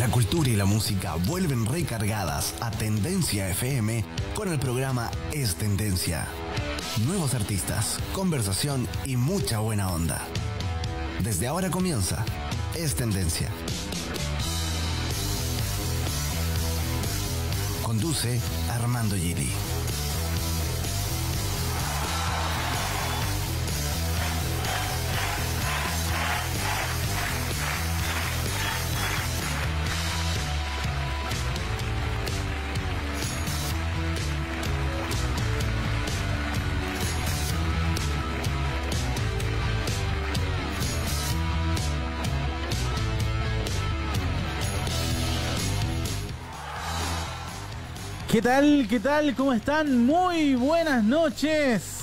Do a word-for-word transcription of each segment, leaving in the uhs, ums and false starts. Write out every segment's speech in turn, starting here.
La cultura y la música vuelven recargadas a Tendencia F M con el programa Es Tendencia. Nuevos artistas, conversación y mucha buena onda. Desde ahora comienza Es Tendencia. Conduce Armando Gili. ¿Qué tal? ¿Qué tal? ¿Cómo están? Muy buenas noches.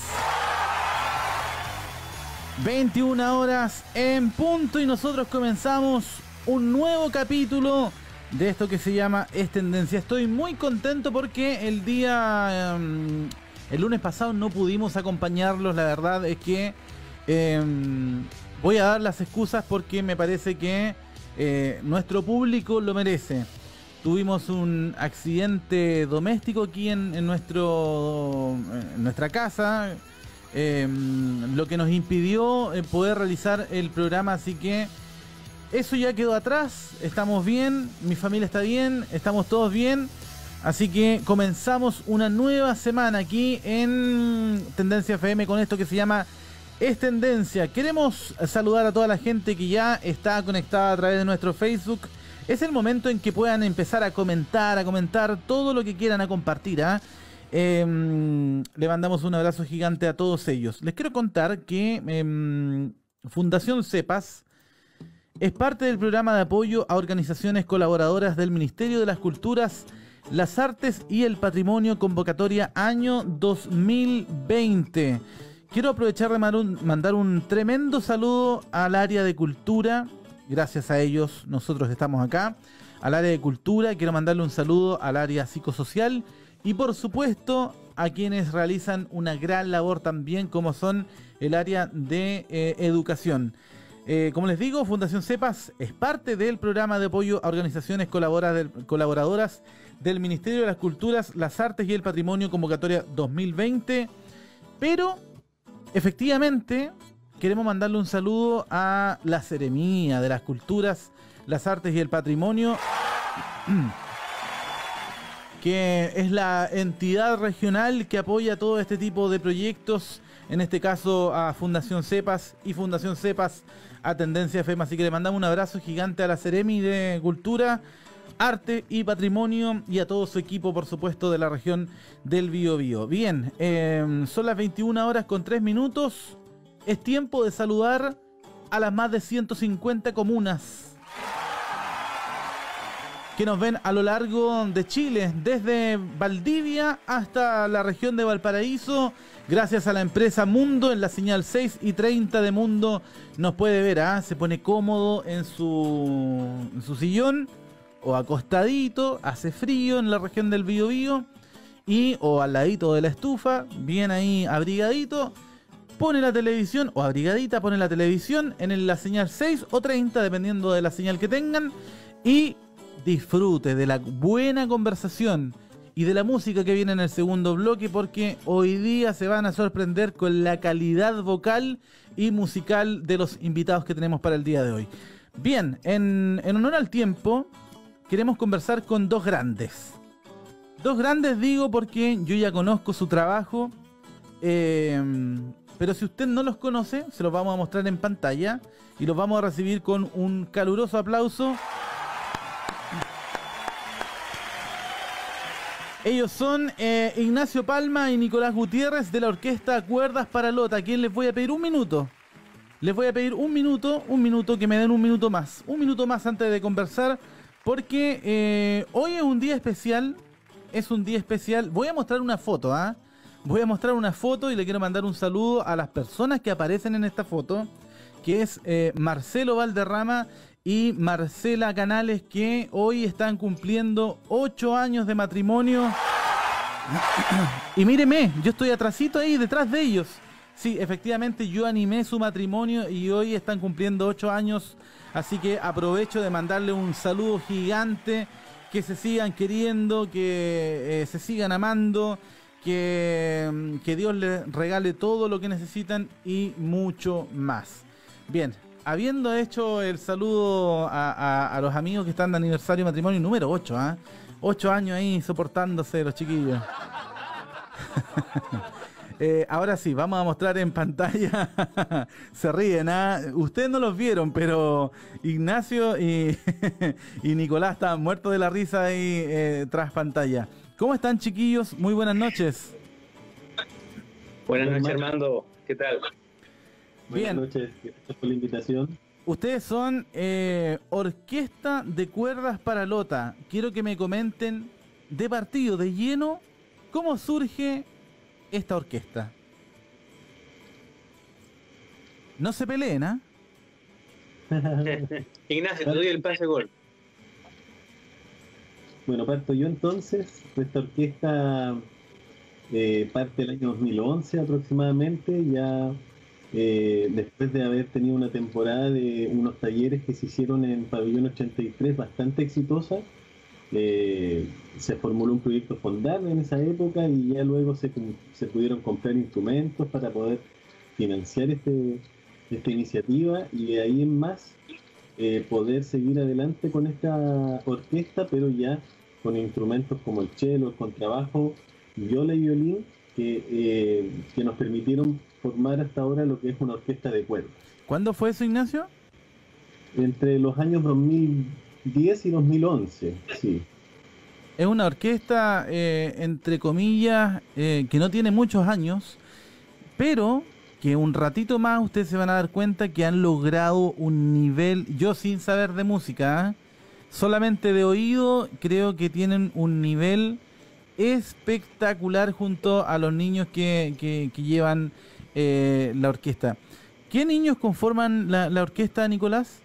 veintiuna horas en punto y nosotros comenzamos un nuevo capítulo de esto que se llama Es Tendencia. Estoy muy contento porque el día... Um, el lunes pasado no pudimos acompañarlos. La verdad es que um, voy a dar las excusas porque me parece que eh, nuestro público lo merece. Tuvimos un accidente doméstico aquí en, en, nuestro, en nuestra casa, eh, lo que nos impidió eh, poder realizar el programa, así que eso ya quedó atrás, estamos bien, mi familia está bien, estamos todos bien, así que comenzamos una nueva semana aquí en Tendencia F M con esto que se llama Es Tendencia. Queremos saludar a toda la gente que ya está conectada a través de nuestro Facebook. Es el momento en que puedan empezar a comentar, a comentar todo lo que quieran, a compartir. ¿eh? Eh, le mandamos un abrazo gigante a todos ellos. Les quiero contar que eh, Fundación CEPAS es parte del programa de apoyo a organizaciones colaboradoras del Ministerio de las Culturas, las Artes y el Patrimonio, convocatoria año dos mil veinte. Quiero aprovechar de mandar un tremendo saludo al área de cultura. Gracias a ellos nosotros estamos acá. Al área de cultura, quiero mandarle un saludo al área psicosocial y por supuesto a quienes realizan una gran labor también como son el área de eh, educación. Eh, como les digo, Fundación CEPAS es parte del programa de apoyo a organizaciones colaboradoras del Ministerio de las Culturas, las Artes y el Patrimonio, convocatoria dos mil veinte. Pero efectivamente queremos mandarle un saludo a la Seremía de las Culturas, las Artes y el Patrimonio, que es la entidad regional que apoya todo este tipo de proyectos, en este caso a Fundación CEPAS y Fundación CEPAS a Tendencia F M. Así que le mandamos un abrazo gigante a la Seremi de Cultura, Arte y Patrimonio y a todo su equipo, por supuesto, de la región del Biobío. Bien, eh, son las veintiuna horas con tres minutos. Es tiempo de saludar a las más de ciento cincuenta comunas que nos ven a lo largo de Chile, desde Valdivia hasta la región de Valparaíso. Gracias a la empresa Mundo, en la señal seis y treinta de Mundo nos puede ver, ¿eh? Se pone cómodo en su, en su sillón o acostadito, hace frío en la región del Biobío y o al ladito de la estufa, bien ahí abrigadito. Pone la televisión, o abrigadita, pone la televisión en la señal seis o treinta, dependiendo de la señal que tengan, y disfrute de la buena conversación y de la música que viene en el segundo bloque, porque hoy día se van a sorprender con la calidad vocal y musical de los invitados que tenemos para el día de hoy. Bien, en, en honor al tiempo, queremos conversar con dos grandes. Dos grandes digo porque yo ya conozco su trabajo, eh... pero si usted no los conoce, se los vamos a mostrar en pantalla y los vamos a recibir con un caluroso aplauso. Ellos son eh, Ignacio Palma y Nicolás Gutiérrez de la orquesta Cuerdas para Lota, a quien les voy a pedir un minuto. Les voy a pedir un minuto, un minuto, que me den un minuto más. Un minuto más antes de conversar, porque eh, hoy es un día especial. Es un día especial. Voy a mostrar una foto, ¿ah? ¿eh? Voy a mostrar una foto y le quiero mandar un saludo a las personas que aparecen en esta foto, que es eh, Marcelo Valderrama y Marcela Canales, que hoy están cumpliendo ocho años de matrimonio. Y míreme, yo estoy atrasito ahí, detrás de ellos. Sí, efectivamente yo animé su matrimonio y hoy están cumpliendo ocho años, así que aprovecho de mandarle un saludo gigante, que se sigan queriendo, que eh, se sigan amando, que, que Dios les regale todo lo que necesitan y mucho más. Bien, habiendo hecho el saludo a, a, a los amigos que están de aniversario de matrimonio número ocho, ¿ah? ¿eh? ocho años ahí soportándose los chiquillos. Eh, ahora sí, vamos a mostrar en pantalla. Se ríen, ¿eh? Ustedes no los vieron, pero Ignacio y, y Nicolás estaban muertos de la risa ahí eh, tras pantalla. ¿Cómo están, chiquillos? Muy buenas noches. Buenas noches, Armando. ¿Qué tal? Bien. Buenas noches, gracias por la invitación. Ustedes son eh, Orquesta de Cuerdas para Lota. Quiero que me comenten de partido, de lleno, cómo surge esta orquesta. No se peleen, ¿ah? Ignacio, te doy el pase gol. Bueno, parto yo entonces. Esta orquesta eh, parte del año dos mil once aproximadamente, ya eh, después de haber tenido una temporada de unos talleres que se hicieron en Pabellón ochenta y tres bastante exitosa. Eh, se formuló un proyecto Fondar en esa época y ya luego se, se pudieron comprar instrumentos para poder financiar este, esta iniciativa y de ahí en más eh, poder seguir adelante con esta orquesta, pero ya con instrumentos como el cello, el contrabajo, viola y violín que, eh, que nos permitieron formar hasta ahora lo que es una orquesta de cuerdas. ¿Cuándo fue eso, Ignacio? Entre los años dos mil diez y dos mil once, sí. Es una orquesta, eh, entre comillas, eh, que no tiene muchos años, pero que un ratito más ustedes se van a dar cuenta que han logrado un nivel, yo sin saber de música, ¿eh? solamente de oído, creo que tienen un nivel espectacular junto a los niños que, que, que llevan eh, la orquesta. ¿Qué niños conforman la, la orquesta, Nicolás?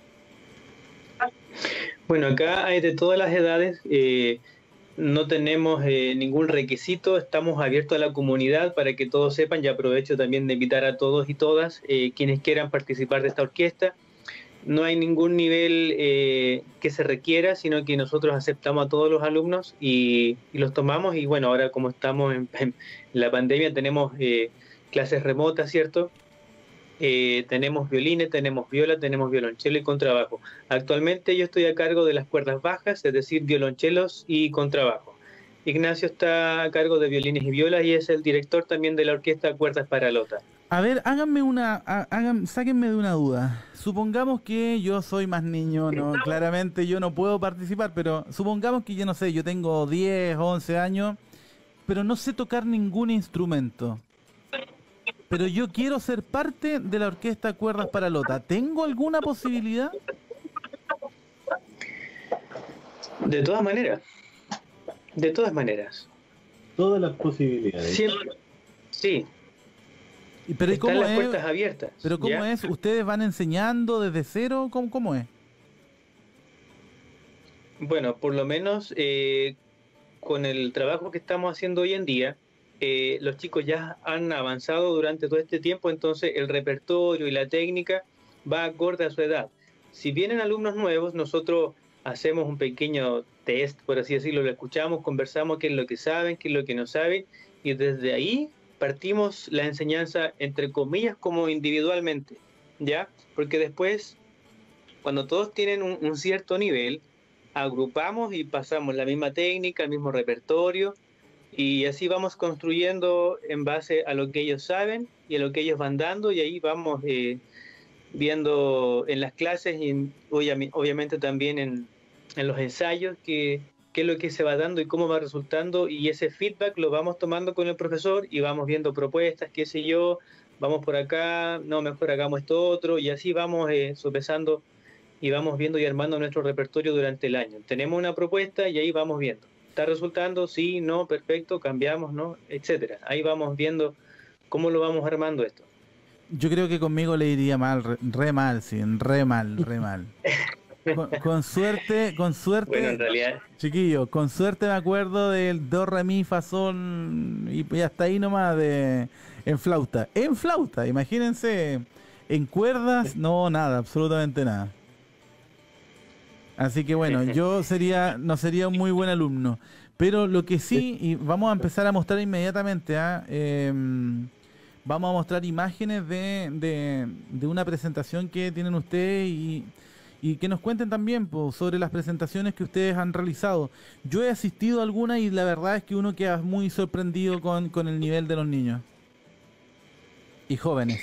Bueno, acá hay de todas las edades, eh, no tenemos eh, ningún requisito, estamos abiertos a la comunidad para que todos sepan, y aprovecho también de invitar a todos y todas eh, quienes quieran participar de esta orquesta. No hay ningún nivel eh, que se requiera, sino que nosotros aceptamos a todos los alumnos y, y los tomamos, y bueno, ahora como estamos en, en la pandemia tenemos eh, clases remotas, ¿cierto? Eh, tenemos violines, tenemos viola, tenemos violonchelo y contrabajo. Actualmente yo estoy a cargo de las cuerdas bajas, es decir, violonchelos y contrabajo. Ignacio está a cargo de violines y violas y es el director también de la orquesta Cuerdas para Lota. A ver, háganme una, hagan, sáquenme de una duda. Supongamos que yo soy más niño, ¿no? Claramente yo no puedo participar, pero supongamos que yo no sé, yo tengo diez, once años, pero no sé tocar ningún instrumento. Pero yo quiero ser parte de la orquesta Cuerdas para Lota. ¿Tengo alguna posibilidad? De todas maneras. De todas maneras. Todas las posibilidades. Siempre. Sí. Pero Están ¿cómo las es? puertas abiertas. ¿Pero cómo ¿ya? es? ¿Ustedes van enseñando desde cero? ¿Cómo, cómo es? Bueno, por lo menos eh, con el trabajo que estamos haciendo hoy en día, Eh, los chicos ya han avanzado durante todo este tiempo, entonces el repertorio y la técnica va acorde a su edad. Si vienen alumnos nuevos, nosotros hacemos un pequeño test, por así decirlo, lo escuchamos, conversamos qué es lo que saben, qué es lo que no saben, y desde ahí partimos la enseñanza, entre comillas, como individualmente, ¿ya? Porque después, cuando todos tienen un, un cierto nivel, agrupamos y pasamos la misma técnica, el mismo repertorio, y así vamos construyendo en base a lo que ellos saben y a lo que ellos van dando, y ahí vamos eh, viendo en las clases y obviamente también en, en los ensayos qué es lo que se va dando y cómo va resultando, y ese feedback lo vamos tomando con el profesor y vamos viendo propuestas, qué sé yo, vamos por acá, no, mejor hagamos esto otro, y así vamos eh, sopesando y vamos viendo y armando nuestro repertorio durante el año. Tenemos una propuesta y ahí vamos viendo. ¿Está resultando? Sí, no, perfecto, cambiamos, ¿no? Etcétera. Ahí vamos viendo cómo lo vamos armando esto. Yo creo que conmigo le iría mal, re, re mal, sí, re mal, re mal. con, con suerte, con suerte, Bueno, en realidad, chiquillo, con suerte me acuerdo del do, re, mi, fa, sol y, y hasta ahí nomás de en flauta. En flauta, imagínense, en cuerdas, no, nada, absolutamente nada. Así que bueno, yo sería, no sería un muy buen alumno. Pero lo que sí, y vamos a empezar a mostrar inmediatamente, ¿ah? Eh, vamos a mostrar imágenes de, de, de una presentación que tienen ustedes y, y que nos cuenten también pues, sobre las presentaciones que ustedes han realizado. Yo he asistido a algunas y la verdad es que uno queda muy sorprendido con, con el nivel de los niños y jóvenes.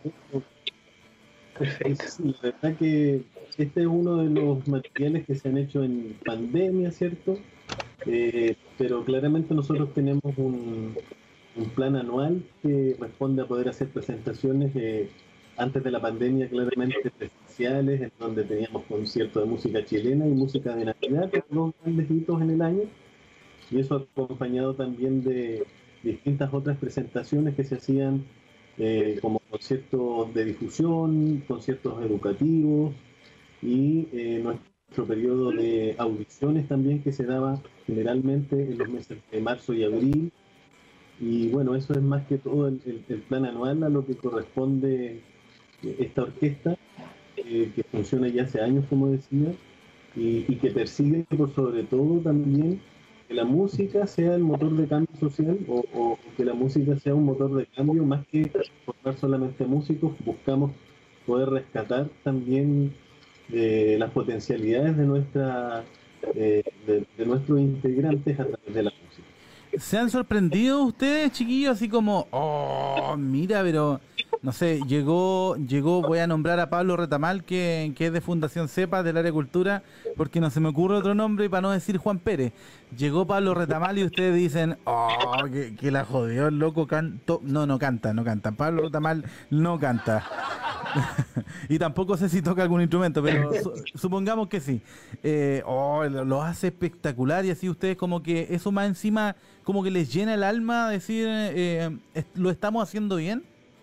perfecto. Sí, la verdad que este es uno de los materiales que se han hecho en pandemia, ¿cierto? Eh, pero claramente nosotros tenemos un, un plan anual que responde a poder hacer presentaciones eh, antes de la pandemia, claramente presenciales, en donde teníamos conciertos de música chilena y música de Navidad, que son dos grandes hitos en el año, y eso acompañado también de distintas otras presentaciones que se hacían eh, como conciertos de difusión, conciertos educativos y eh, nuestro periodo de audiciones también que se daba generalmente en los meses de marzo y abril. Y bueno, eso es más que todo el, el, el plan anual a lo que corresponde esta orquesta, eh, que funciona ya hace años, como decía, y, y que persigue por sobre todo también que la música sea el motor de cambio social o, o que la música sea un motor de cambio más que formar solamente músicos. Buscamos poder rescatar también eh, las potencialidades de nuestra eh, de, de nuestros integrantes a través de la música. ¿Se han sorprendido ustedes, chiquillos? Así como, oh, mira, pero, no sé, llegó, llegó, voy a nombrar a Pablo Retamal, que, que es de Fundación CEPA, del área de cultura, porque no se me ocurre otro nombre para no decir Juan Pérez. Llegó Pablo Retamal y ustedes dicen, oh, que, que la jodió, el loco canto. No, no canta, no canta. Pablo Retamal no canta. Y tampoco sé si toca algún instrumento, pero su, supongamos que sí. Eh, oh, lo, lo hace espectacular y así ustedes como que eso más encima como que les llena el alma decir, eh, ¿lo estamos haciendo bien?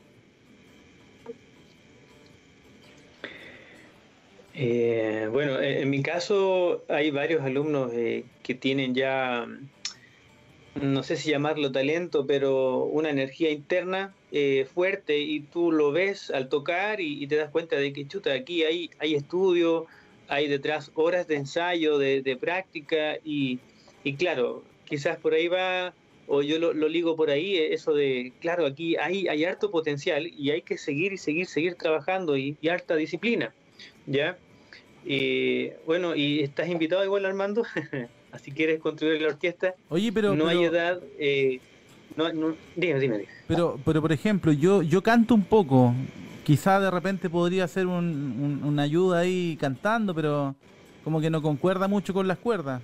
Eh, bueno, en mi caso hay varios alumnos eh, que tienen ya, no sé si llamarlo talento, pero una energía interna eh, fuerte, y tú lo ves al tocar y, y te das cuenta de que, chuta, aquí hay, hay estudio, hay detrás horas de ensayo, de, de práctica, y, y claro, quizás por ahí va, o yo lo, lo ligo por ahí, eso de, claro, aquí hay, hay harto potencial y hay que seguir y seguir, seguir trabajando y, y harta disciplina, ¿ya? Eh, bueno, y estás invitado igual, Armando, si quieres contribuir a la orquesta. Oye, pero... No pero, hay edad... Eh, no, no, dime, dime, dime. Pero, pero por ejemplo, yo, yo canto un poco. Quizá de repente podría ser un, un, una ayuda ahí cantando, pero como que no concuerda mucho con las cuerdas.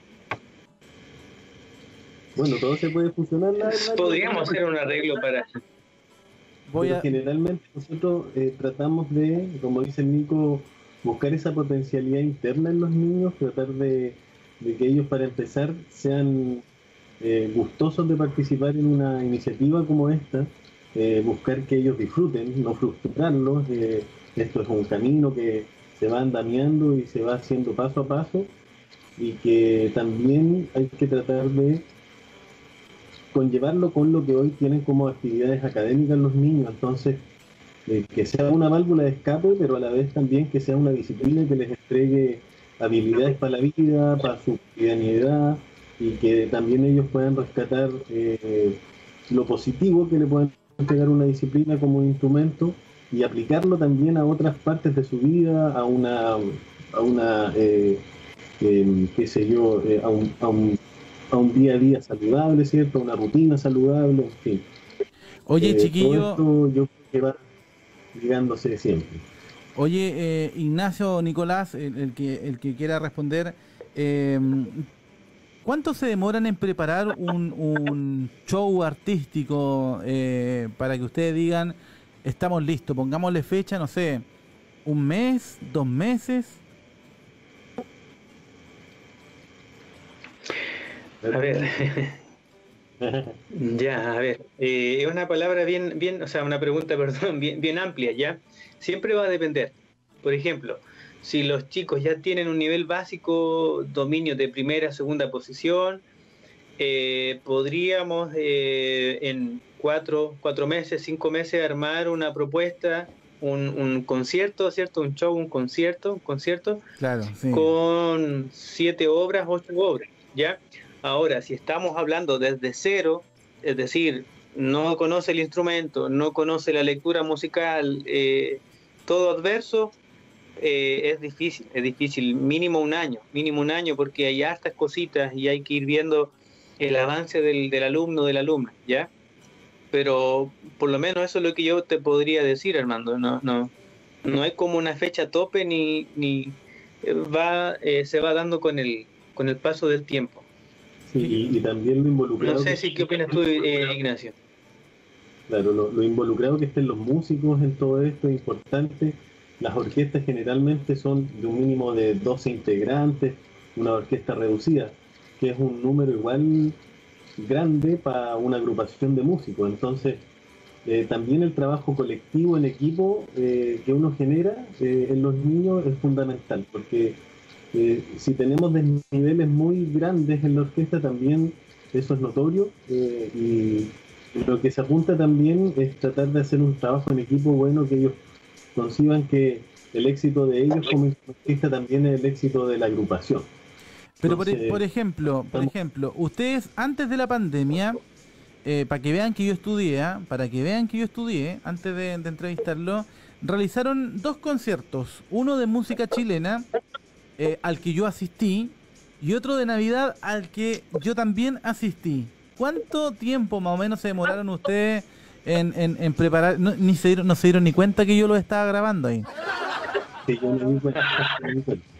Bueno, todo se puede fusionar. La, la, Podríamos hacer un arreglo para... Voy a... Generalmente nosotros eh, tratamos de, como dice el Nico, buscar esa potencialidad interna en los niños, tratar de, de que ellos, para empezar, sean eh, gustosos de participar en una iniciativa como esta, eh, buscar que ellos disfruten, no frustrarlos. Eh, esto es un camino que se va andamiando y se va haciendo paso a paso, y que también hay que tratar de conllevarlo con lo que hoy tienen como actividades académicas los niños. Entonces, eh, que sea una válvula de escape, pero a la vez también que sea una disciplina que les entregue habilidades para la vida, para su cotidianidad, y que también ellos puedan rescatar eh, lo positivo que le pueden entregar una disciplina como un instrumento, y aplicarlo también a otras partes de su vida, a una, a una eh, eh, qué sé yo, eh, a, un, a, un, a un día a día saludable, ¿cierto? Una rutina saludable, en fin. Oye, eh, chiquillo... Todo esto yo creo que va ligándose siempre. Oye, eh, Ignacio, Nicolás, el, el, que, el que quiera responder, eh, ¿cuánto se demoran en preparar un, un show artístico eh, para que ustedes digan, estamos listos, pongámosle fecha, no sé, un mes, dos meses? A ver, ya, a ver, eh, es una palabra bien, bien, o sea, una pregunta, perdón, bien, bien amplia, ¿ya? Siempre va a depender. Por ejemplo, si los chicos ya tienen un nivel básico, dominio de primera, segunda posición, eh, podríamos eh, en cuatro, cuatro meses, cinco meses armar una propuesta, un, un concierto, ¿cierto? Un show, un concierto, un concierto, claro, sí. con siete obras, ocho obras, ¿ya? Ahora, si estamos hablando desde cero, es decir, no conoce el instrumento, no conoce la lectura musical, eh, todo adverso, eh, es difícil, es difícil, mínimo un año, mínimo un año, porque hay hartas cositas y hay que ir viendo el avance del, del alumno, del alumno, ¿ya? Pero por lo menos eso es lo que yo te podría decir, Armando. No, no, no hay como una fecha tope ni, ni va, eh, se va dando con el, con el paso del tiempo. Sí, y, y también lo involucrado. No sé si qué opinas tú, eh, Ignacio. Claro, lo, lo involucrado que estén los músicos en todo esto es importante. Las orquestas generalmente son de un mínimo de doce integrantes, una orquesta reducida, que es un número igual grande para una agrupación de músicos. Entonces, eh, también el trabajo colectivo en equipo eh, que uno genera eh, en los niños es fundamental, porque eh, si tenemos desniveles muy grandes en la orquesta, también eso es notorio, eh, y lo que se apunta también es tratar de hacer un trabajo en equipo bueno, que ellos conciban que el éxito de ellos como instrumentista también es el éxito de la agrupación. Pero Entonces, por, por ejemplo, por ejemplo, ustedes antes de la pandemia, eh, para que vean que yo estudié, ¿eh? para que vean que yo estudié, antes de, de entrevistarlo, realizaron dos conciertos, uno de música chilena, eh, al que yo asistí, y otro de Navidad al que yo también asistí. ¿Cuánto tiempo más o menos se demoraron ustedes en, en, en preparar? No, ni se dieron, no se dieron ni cuenta que yo lo estaba grabando ahí. Sí, yo me di cuenta, me di cuenta.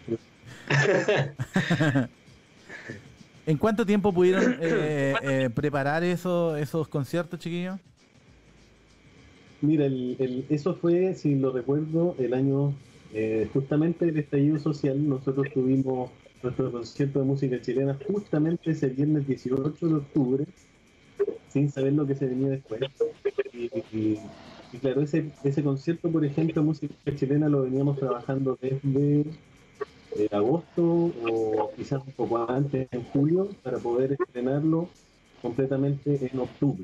¿En cuánto tiempo pudieron eh, eh, preparar eso, esos conciertos, chiquillos? Mira, el, el, eso fue, si lo recuerdo, el año, eh, justamente el estallido social. Nosotros tuvimos nuestro concierto de música chilena justamente ese viernes dieciocho de octubre, sin saber lo que se venía después. Y, y, y claro, ese, ese concierto, por ejemplo, música chilena lo veníamos trabajando desde eh, agosto o quizás un poco antes, en julio, para poder estrenarlo completamente en octubre.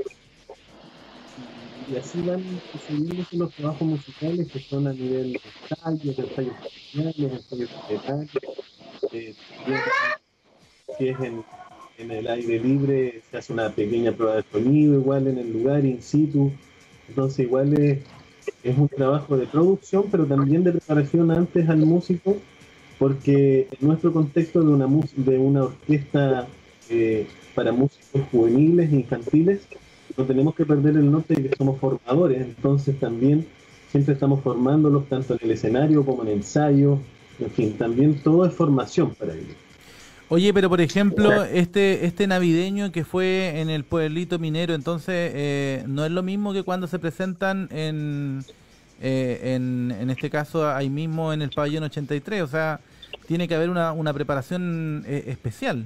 Y así van sucediéndose los trabajos musicales, que son a nivel de ensayos, de ensayos profesionales, ensayos teatrales. Eh, si es en, en el aire libre, se hace una pequeña prueba de sonido igual en el lugar, in situ. Entonces igual es, es un trabajo de producción, pero también de preparación antes al músico, porque en nuestro contexto de una, de una orquesta eh, para músicos juveniles e infantiles, no tenemos que perder el norte de que somos formadores. Entonces también siempre estamos formándolos tanto en el escenario como en ensayo. En fin, también todo es formación para ellos. Oye, pero por ejemplo, este este navideño que fue en el pueblito minero, entonces, eh, ¿no es lo mismo que cuando se presentan en, eh, en, en este caso ahí mismo en el pabellón ochenta y tres? O sea, tiene que haber una, una preparación eh, especial.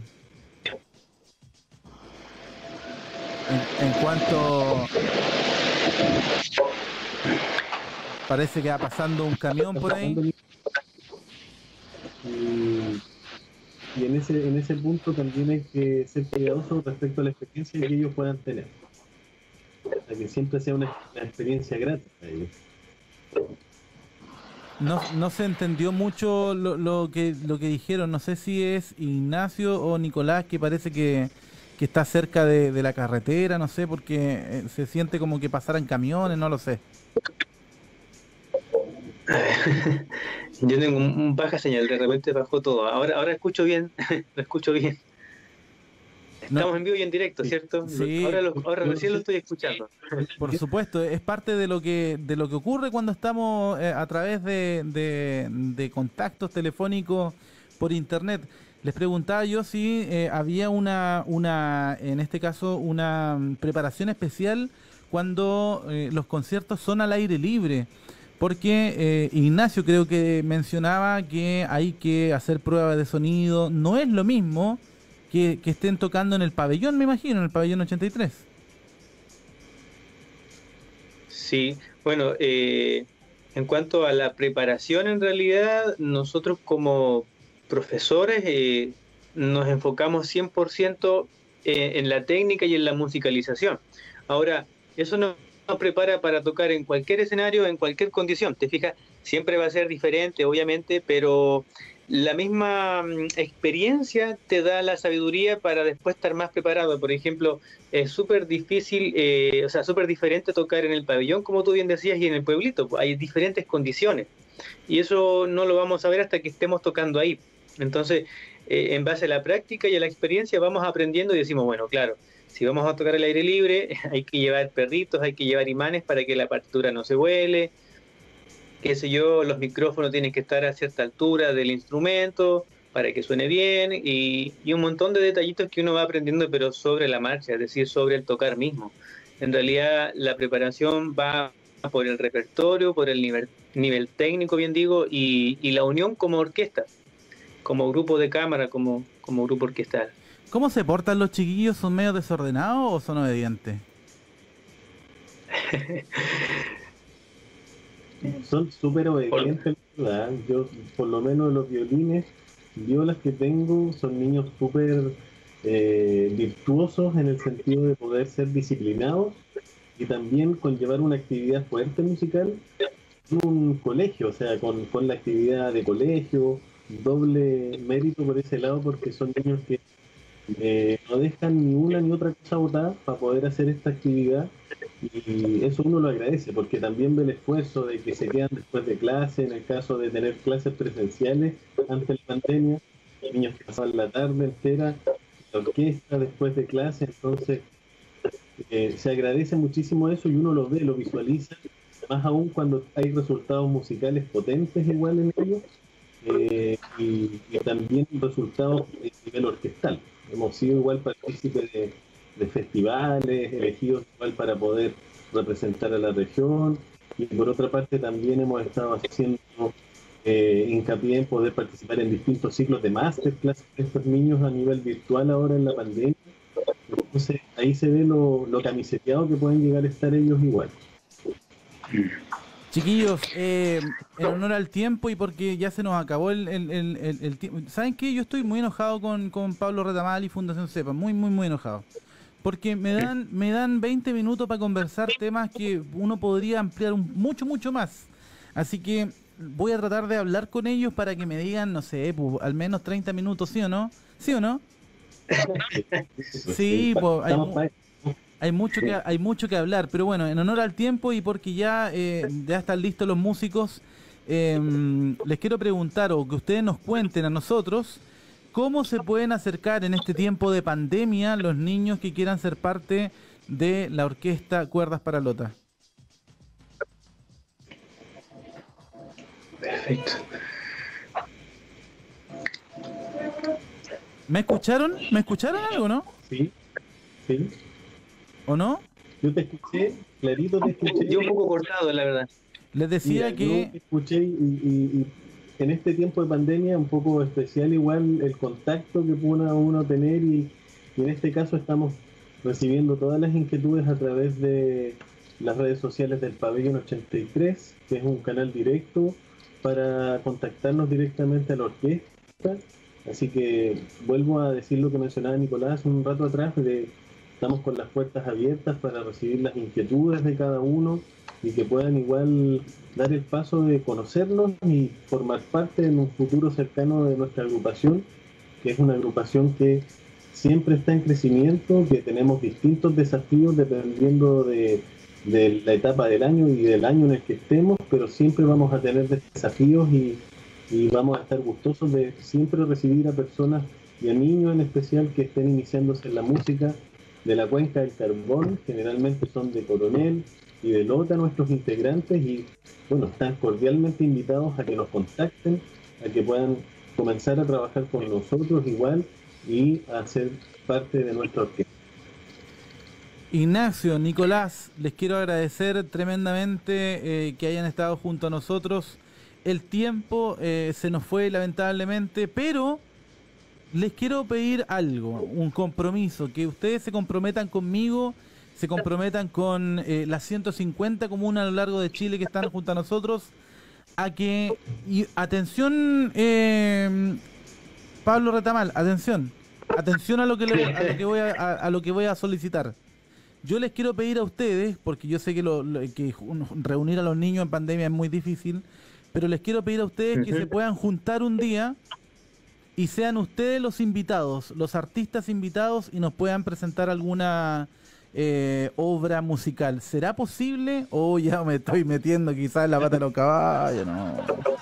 En, en cuanto... Parece que va pasando un camión por ahí. Y, y en ese en ese punto también hay que ser cuidadosos respecto a la experiencia que ellos puedan tener. Para que siempre sea una, una experiencia grata para ellos. No, no se entendió mucho lo, lo que lo que dijeron. No sé si es Ignacio o Nicolás, que parece que, que está cerca de, de la carretera, no sé, porque se siente como que pasaran camiones, no lo sé. Yo tengo un, un baja señal, de repente bajó todo. Ahora ahora escucho bien, lo escucho bien. Estamos no. en vivo y en directo, ¿cierto? Sí. Ahora, lo, ahora recién lo estoy escuchando. Por supuesto, es parte de lo que de lo que ocurre cuando estamos eh, a través de, de, de contactos telefónicos por internet. Les preguntaba yo si eh, había una, una, en este caso, una preparación especial cuando eh, los conciertos son al aire libre. Porque eh, Ignacio creo que mencionaba que hay que hacer pruebas de sonido. No es lo mismo que, que estén tocando en el pabellón, me imagino, en el pabellón ochenta y tres. Sí, bueno, eh, En cuanto a la preparación, en realidad, nosotros como profesores eh, nos enfocamos cien por ciento en, en la técnica y en la musicalización. Ahora, eso nos prepara para tocar en cualquier escenario, en cualquier condición. Te fijas, siempre va a ser diferente, obviamente, pero la misma experiencia te da la sabiduría para después estar más preparado. Por ejemplo, es súper difícil, eh, o sea, súper diferente tocar en el pabellón, como tú bien decías, y en el pueblito. Hay diferentes condiciones. Y eso no lo vamos a ver hasta que estemos tocando ahí. Entonces, eh, en base a la práctica y a la experiencia, vamos aprendiendo y decimos, bueno, claro, si vamos a tocar al aire libre, hay que llevar perritos, hay que llevar imanes para que la partitura no se vuele, qué sé yo, los micrófonos tienen que estar a cierta altura del instrumento para que suene bien y, y un montón de detallitos que uno va aprendiendo, pero sobre la marcha, es decir, sobre el tocar mismo. En realidad, la preparación va por el repertorio, por el nivel, nivel técnico, bien digo, y, y la unión como orquesta, como grupo de cámara, como, como grupo orquestal. ¿Cómo se portan los chiquillos? ¿Son medio desordenados o son obedientes? Son súper obedientes, ¿verdad? Yo, por lo menos los violines, violas que tengo, son niños súper eh, virtuosos en el sentido de poder ser disciplinados y también con llevar una actividad fuerte musical en un colegio, o sea, con, con la actividad de colegio, doble mérito por ese lado porque son niños que eh, no dejan ni una ni otra cosa botada para poder hacer esta actividad. Y eso uno lo agradece porque también ve el esfuerzo de que se quedan después de clase, en el caso de tener clases presenciales ante la pandemia, niños que pasaban la tarde entera, la orquesta después de clase, entonces eh, se agradece muchísimo eso y uno lo ve, lo visualiza, más aún cuando hay resultados musicales potentes igual en ellos eh, y, y también resultados a nivel orquestal. Hemos sido igual partícipes de de festivales, elegidos igual para poder representar a la región, y por otra parte también hemos estado haciendo eh, hincapié en poder participar en distintos ciclos de masterclass de estos niños a nivel virtual ahora en la pandemia. Entonces ahí se ve lo, lo camiseteado que pueden llegar a estar ellos igual. Chiquillos, eh, en honor al tiempo y porque ya se nos acabó el, el, el, el, el tiempo. ¿Saben qué? Yo estoy muy enojado con, con Pablo Retamal y Fundación Cepa, muy, muy, muy enojado. Porque me dan me dan veinte minutos para conversar temas que uno podría ampliar un, mucho, mucho más. Así que voy a tratar de hablar con ellos para que me digan, no sé, pues, al menos treinta minutos, ¿sí o no? ¿Sí o no? Sí, pues hay, hay, mucho que, hay mucho que hablar. Pero bueno, en honor al tiempo y porque ya, eh, ya están listos los músicos, eh, les quiero preguntar o que ustedes nos cuenten a nosotros ¿cómo se pueden acercar en este tiempo de pandemia los niños que quieran ser parte de la orquesta Cuerdas para Lota? Perfecto. ¿Me escucharon? ¿Me escucharon algo, no? Sí, sí. ¿O no? Yo te escuché, clarito te escuché. Yo un poco cortado, la verdad. Les decía Mira, que... yo te escuché y, y, y en este tiempo de pandemia un poco especial igual el contacto que pueda uno tener y, y en este caso estamos recibiendo todas las inquietudes a través de las redes sociales del Pabellón ochenta y tres, que es un canal directo para contactarnos directamente a la orquesta. Así que vuelvo a decir lo que mencionaba Nicolás hace un rato atrás, de estamos con las puertas abiertas para recibir las inquietudes de cada uno y que puedan igual dar el paso de conocernos y formar parte en un futuro cercano de nuestra agrupación, que es una agrupación que siempre está en crecimiento, que tenemos distintos desafíos dependiendo de, de la etapa del año y del año en el que estemos, pero siempre vamos a tener desafíos y, y vamos a estar gustosos de siempre recibir a personas y a niños en especial que estén iniciándose en la música de la Cuenca del Carbón, generalmente son de Coronel y de Lota nuestros integrantes y bueno, están cordialmente invitados a que nos contacten, a que puedan comenzar a trabajar con nosotros igual y a ser parte de nuestra orquesta. Ignacio, Nicolás, les quiero agradecer tremendamente eh, que hayan estado junto a nosotros. El tiempo eh, se nos fue lamentablemente, pero les quiero pedir algo, un compromiso, que ustedes se comprometan conmigo, se comprometan con eh, las ciento cincuenta comunas a lo largo de Chile que están junto a nosotros, a que, y atención, eh, Pablo Retamal, atención, atención a lo que, le, a lo que voy a, a, a lo que voy a solicitar. Yo les quiero pedir a ustedes, porque yo sé que, lo, lo, que reunir a los niños en pandemia es muy difícil, pero les quiero pedir a ustedes que se puedan juntar un día y sean ustedes los invitados, los artistas invitados, y nos puedan presentar alguna eh, obra musical. ¿Será posible? O oh, ya me estoy metiendo quizás en la pata de los caballos, no.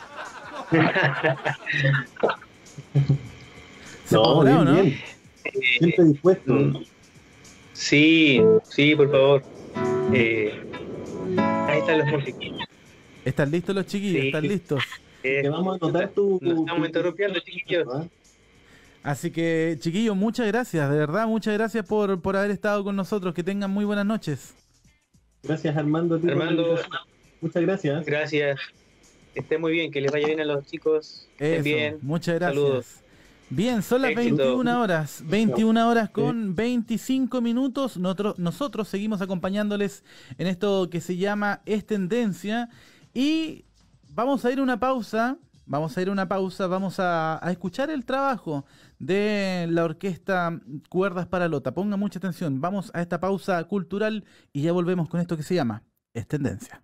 ¿Se no, podrá, bien, ¿no? Bien. Siempre dispuesto. Mm. Sí, sí, por favor. Eh, ahí están los músicos. ¿Están listos los chiquillos? Sí. ¿Están listos? Eh, Te vamos a anotar tu... Nos estamos interrumpiendo, chiquillos. Así que, chiquillos, muchas gracias, de verdad, muchas gracias por, por haber estado con nosotros. Que tengan muy buenas noches. Gracias, Armando. Armando, muchas gracias. Gracias. Que esté muy bien, que les vaya bien a los chicos. Estén bien. Muchas gracias. Saludos. Bien, son las Éxito. veintiuna horas, veintiuna horas con veinticinco minutos. Nosotros, nosotros seguimos acompañándoles en esto que se llama Es Tendencia. Y vamos a ir a una pausa, vamos a ir a una pausa, vamos a, a escuchar el trabajo de la orquesta Cuerdas para Lota. Pongan mucha atención, vamos a esta pausa cultural y ya volvemos con esto que se llama Es Tendencia.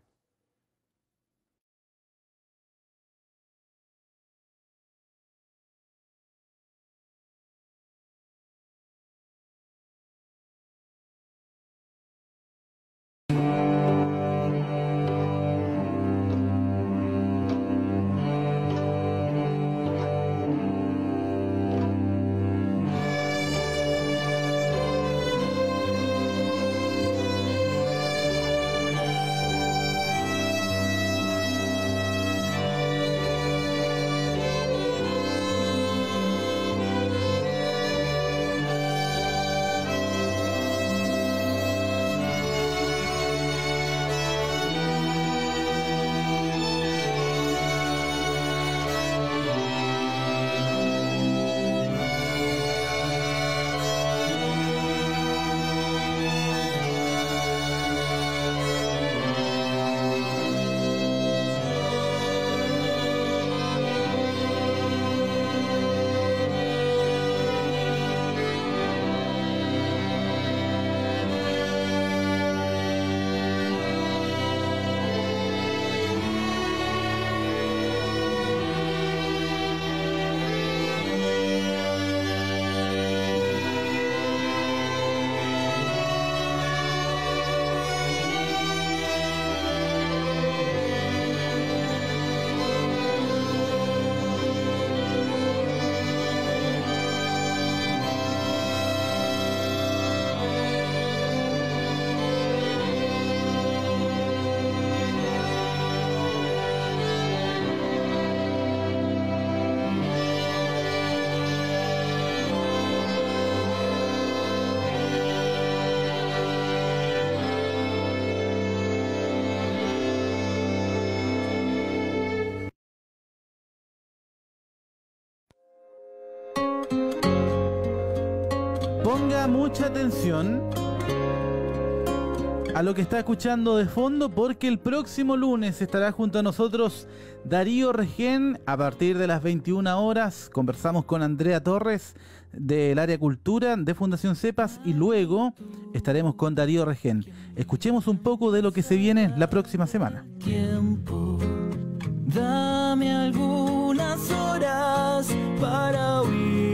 Ponga mucha atención a lo que está escuchando de fondo, porque el próximo lunes estará junto a nosotros Darío Regén a partir de las veintiuna horas. Conversamos con Andrea Torres del área cultura de Fundación Cepas y luego estaremos con Darío Regén. Escuchemos un poco de lo que se viene la próxima semana. Tiempo, dame algunas horas para huir.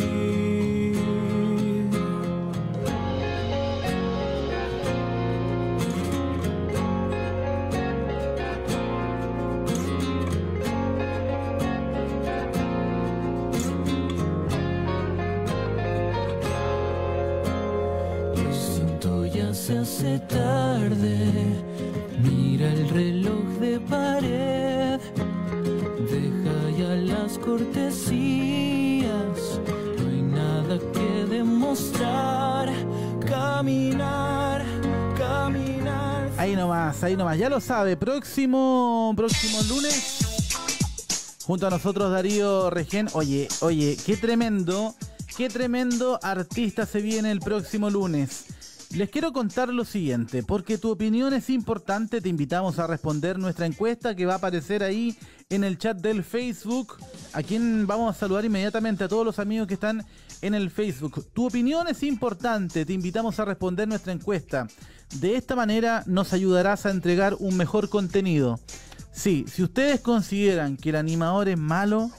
Se hace tarde, mira el reloj de pared, deja ya las cortesías, no hay nada que demostrar, caminar, caminar. Ahí nomás, ahí nomás, ya lo sabe, próximo, próximo lunes, junto a nosotros Darío Regén. Oye, oye, qué tremendo, qué tremendo artista se viene el próximo lunes. Les quiero contar lo siguiente, porque tu opinión es importante, te invitamos a responder nuestra encuesta que va a aparecer ahí en el chat del Facebook, a quien vamos a saludar inmediatamente a todos los amigos que están en el Facebook. Tu opinión es importante, te invitamos a responder nuestra encuesta. De esta manera nos ayudarás a entregar un mejor contenido. Sí, si ustedes consideran que el animador es malo,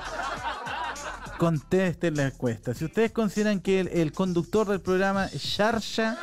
contesten la encuesta. Si ustedes consideran que el, el conductor del programa es Sharsha,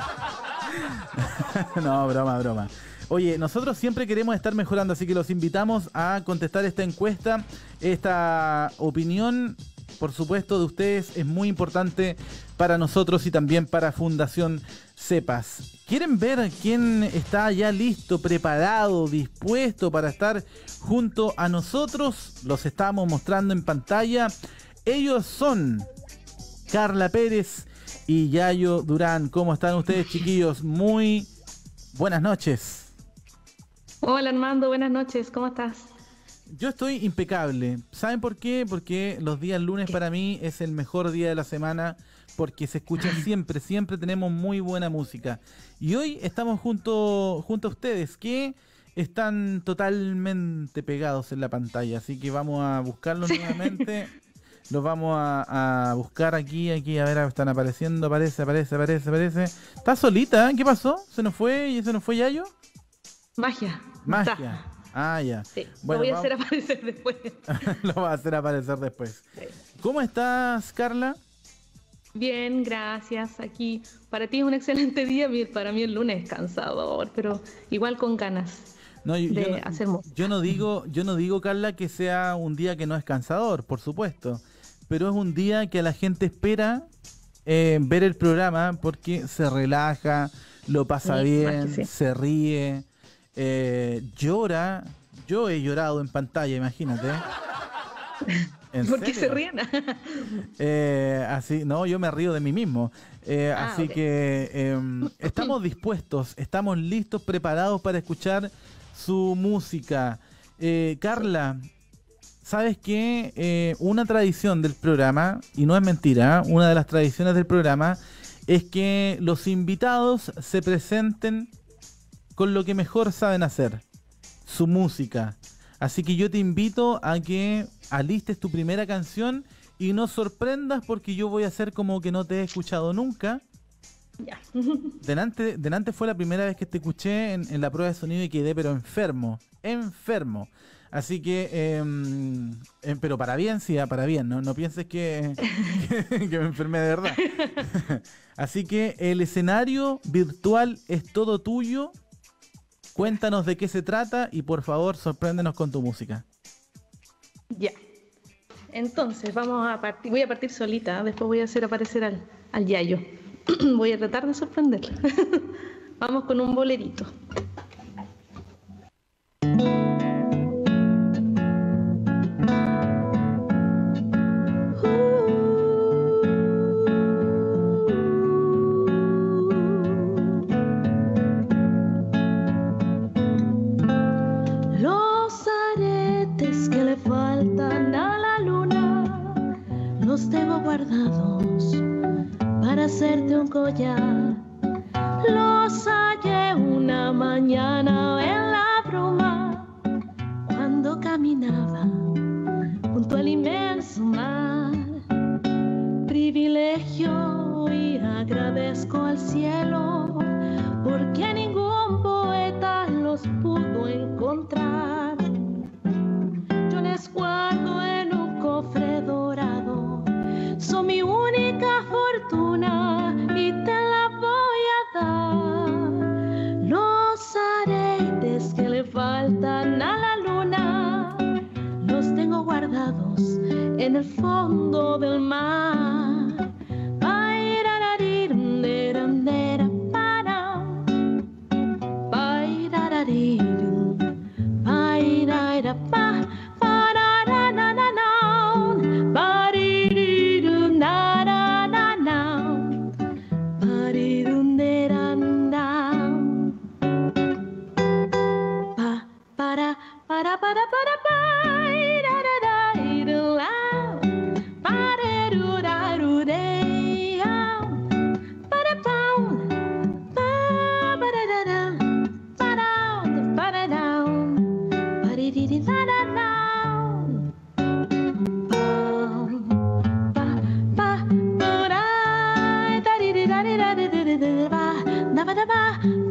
no, broma, broma. Oye, nosotros siempre queremos estar mejorando, así que los invitamos a contestar esta encuesta. Esta opinión, por supuesto, de ustedes es muy importante para nosotros y también para Fundación Cepas. ¿Quieren ver quién está ya listo, preparado, dispuesto para estar junto a nosotros? Los estamos mostrando en pantalla. Ellos son Carla Pérez y Yayo Durán. ¿Cómo están ustedes, chiquillos? Muy buenas noches. Hola, Armando, buenas noches. ¿Cómo estás? Yo estoy impecable. ¿Saben por qué? Porque los días lunes para mí es el mejor día de la semana, porque se escucha siempre, siempre tenemos muy buena música. Y hoy estamos junto, junto a ustedes, que están totalmente pegados en la pantalla, así que vamos a buscarlos nuevamente. Los vamos a, a buscar aquí, aquí, a ver, están apareciendo, aparece, aparece, aparece, aparece. ¿Está solita? ¿Qué pasó? ¿Se nos fue y se nos fue Yayo? Magia. Magia. Está. Ah, ya. Sí, bueno, lo voy a vamos... hacer aparecer después. Lo va a hacer aparecer después. Sí. ¿Cómo estás, Carla? Bien, gracias. Aquí para ti es un excelente día, para mí el lunes es cansador, pero igual con ganas. No, yo, de yo, no, hacer música. yo no digo, yo no digo, Carla, que sea un día que no es cansador, por supuesto, pero es un día que a la gente espera eh, ver el programa porque se relaja, lo pasa Sí, bien, sí. se ríe, eh, llora. Yo he llorado en pantalla, imagínate. ¿En ¿Por qué serio? se ríen? Eh, así, no, yo me río de mí mismo. Eh, Ah, así ok. que eh, estamos dispuestos, estamos listos, preparados para escuchar su música. Eh, Carla, ¿sabes qué? Eh, una tradición del programa, y no es mentira, ¿eh? Una de las tradiciones del programa es que los invitados se presenten con lo que mejor saben hacer, su música. Así que yo te invito a que alistes tu primera canción y no sorprendas porque yo voy a hacer como que no te he escuchado nunca. Ya. Delante, delante fue la primera vez que te escuché en, en la prueba de sonido y quedé pero enfermo, enfermo. Así que, eh, eh, pero para bien, sí, para bien, no, no pienses que, que, que me enfermé de verdad. Así que el escenario virtual es todo tuyo. Cuéntanos de qué se trata y por favor sorpréndenos con tu música. Ya. Entonces, vamos a partir, voy a partir solita, después voy a hacer aparecer al, al Yayo. Voy a tratar de sorprenderla. Vamos con un bolerito. Los aretes que le faltan a la luna los tengo guardados para hacerte un collar. Los hallé una mañana en la bruma cuando caminaba junto al inmenso mar. Privilegio y agradezco al cielo porque ningún poeta los pudo encontrar. Yo les guardo en un cofre dorado, son mi única fortuna y te la voy a dar. Los aretes que le faltan a la luna los tengo guardados en el fondo del mar. Para, para, para, para,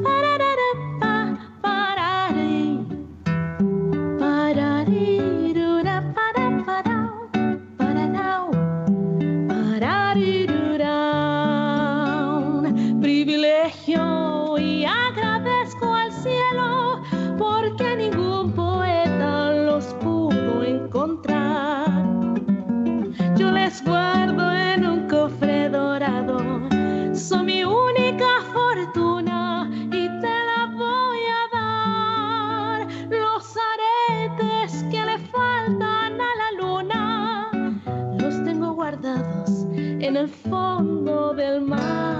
Privilegio y agradezco al cielo porque ningún poeta los pudo encontrar. Yo les guardo en un cofre dorado, son mi única fortuna y te la voy a dar. Los aretes que le faltan a la luna los tengo guardados en el fondo del mar.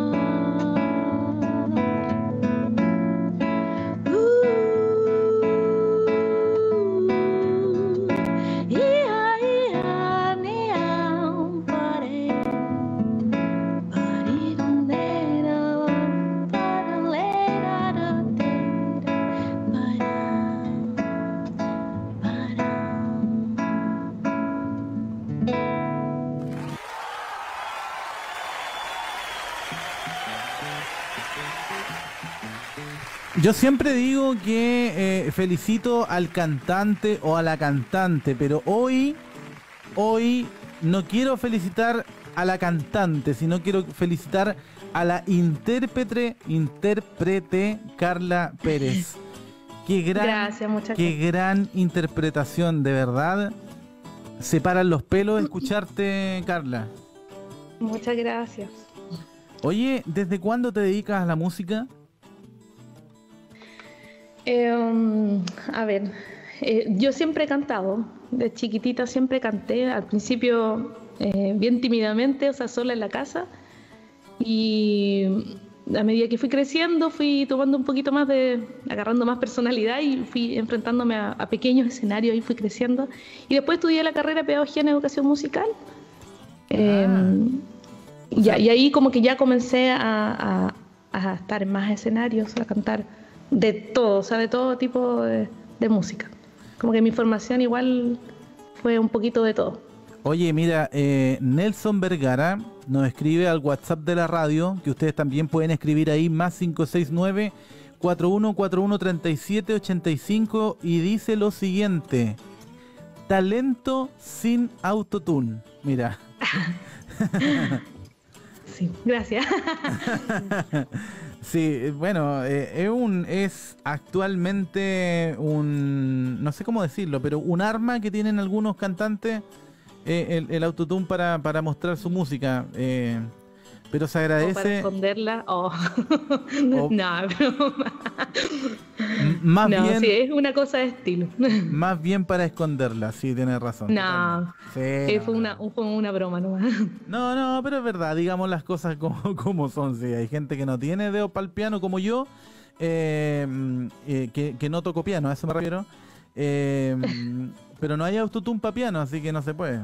Yo siempre digo que eh, felicito al cantante o a la cantante, pero hoy, hoy no quiero felicitar a la cantante, sino quiero felicitar a la intérprete, intérprete Carla Pérez. Qué gran, Gracias, muchas qué gracias. gran interpretación, de verdad. Se paran los pelos escucharte, Carla. Muchas gracias. Oye, ¿desde cuándo te dedicas a la música? Eh, um, a ver, eh, yo siempre he cantado, de chiquitita siempre canté, al principio eh, bien tímidamente, o sea, sola en la casa, y a medida que fui creciendo fui tomando un poquito más de, agarrando más personalidad y fui enfrentándome a, a pequeños escenarios y fui creciendo, y después estudié la carrera de pedagogía en educación musical. Eh, ya, y ahí como que ya comencé a, a, a estar en más escenarios, a cantar de todo, o sea, de todo tipo de, de música. Como que mi formación igual fue un poquito de todo. Oye, mira, eh, Nelson Vergara nos escribe al WhatsApp de la radio, que ustedes también pueden escribir ahí, más cinco seis nueve, cuatro uno cuatro uno, tres siete ocho cinco, y dice lo siguiente: talento sin autotune. Mira. Sí, gracias. Sí, bueno, eh, es un es actualmente un, no sé cómo decirlo, pero un arma que tienen algunos cantantes, eh, el, el autotune para, para mostrar su música. Eh, pero se O para agradece. esconderla. Oh. O- No, broma. M- Más No, bien, sí, es una cosa de estilo. más bien para esconderla, sí, tienes razón. No, Sí, eh, no, fue, una, fue una broma nomás. No, no, pero es verdad, digamos las cosas como, como son. Sí, hay gente que no tiene dedos para el piano como yo, eh, eh, que, que no toco piano, a eso me refiero. Eh, pero no hay autotune para piano, así que no se puede.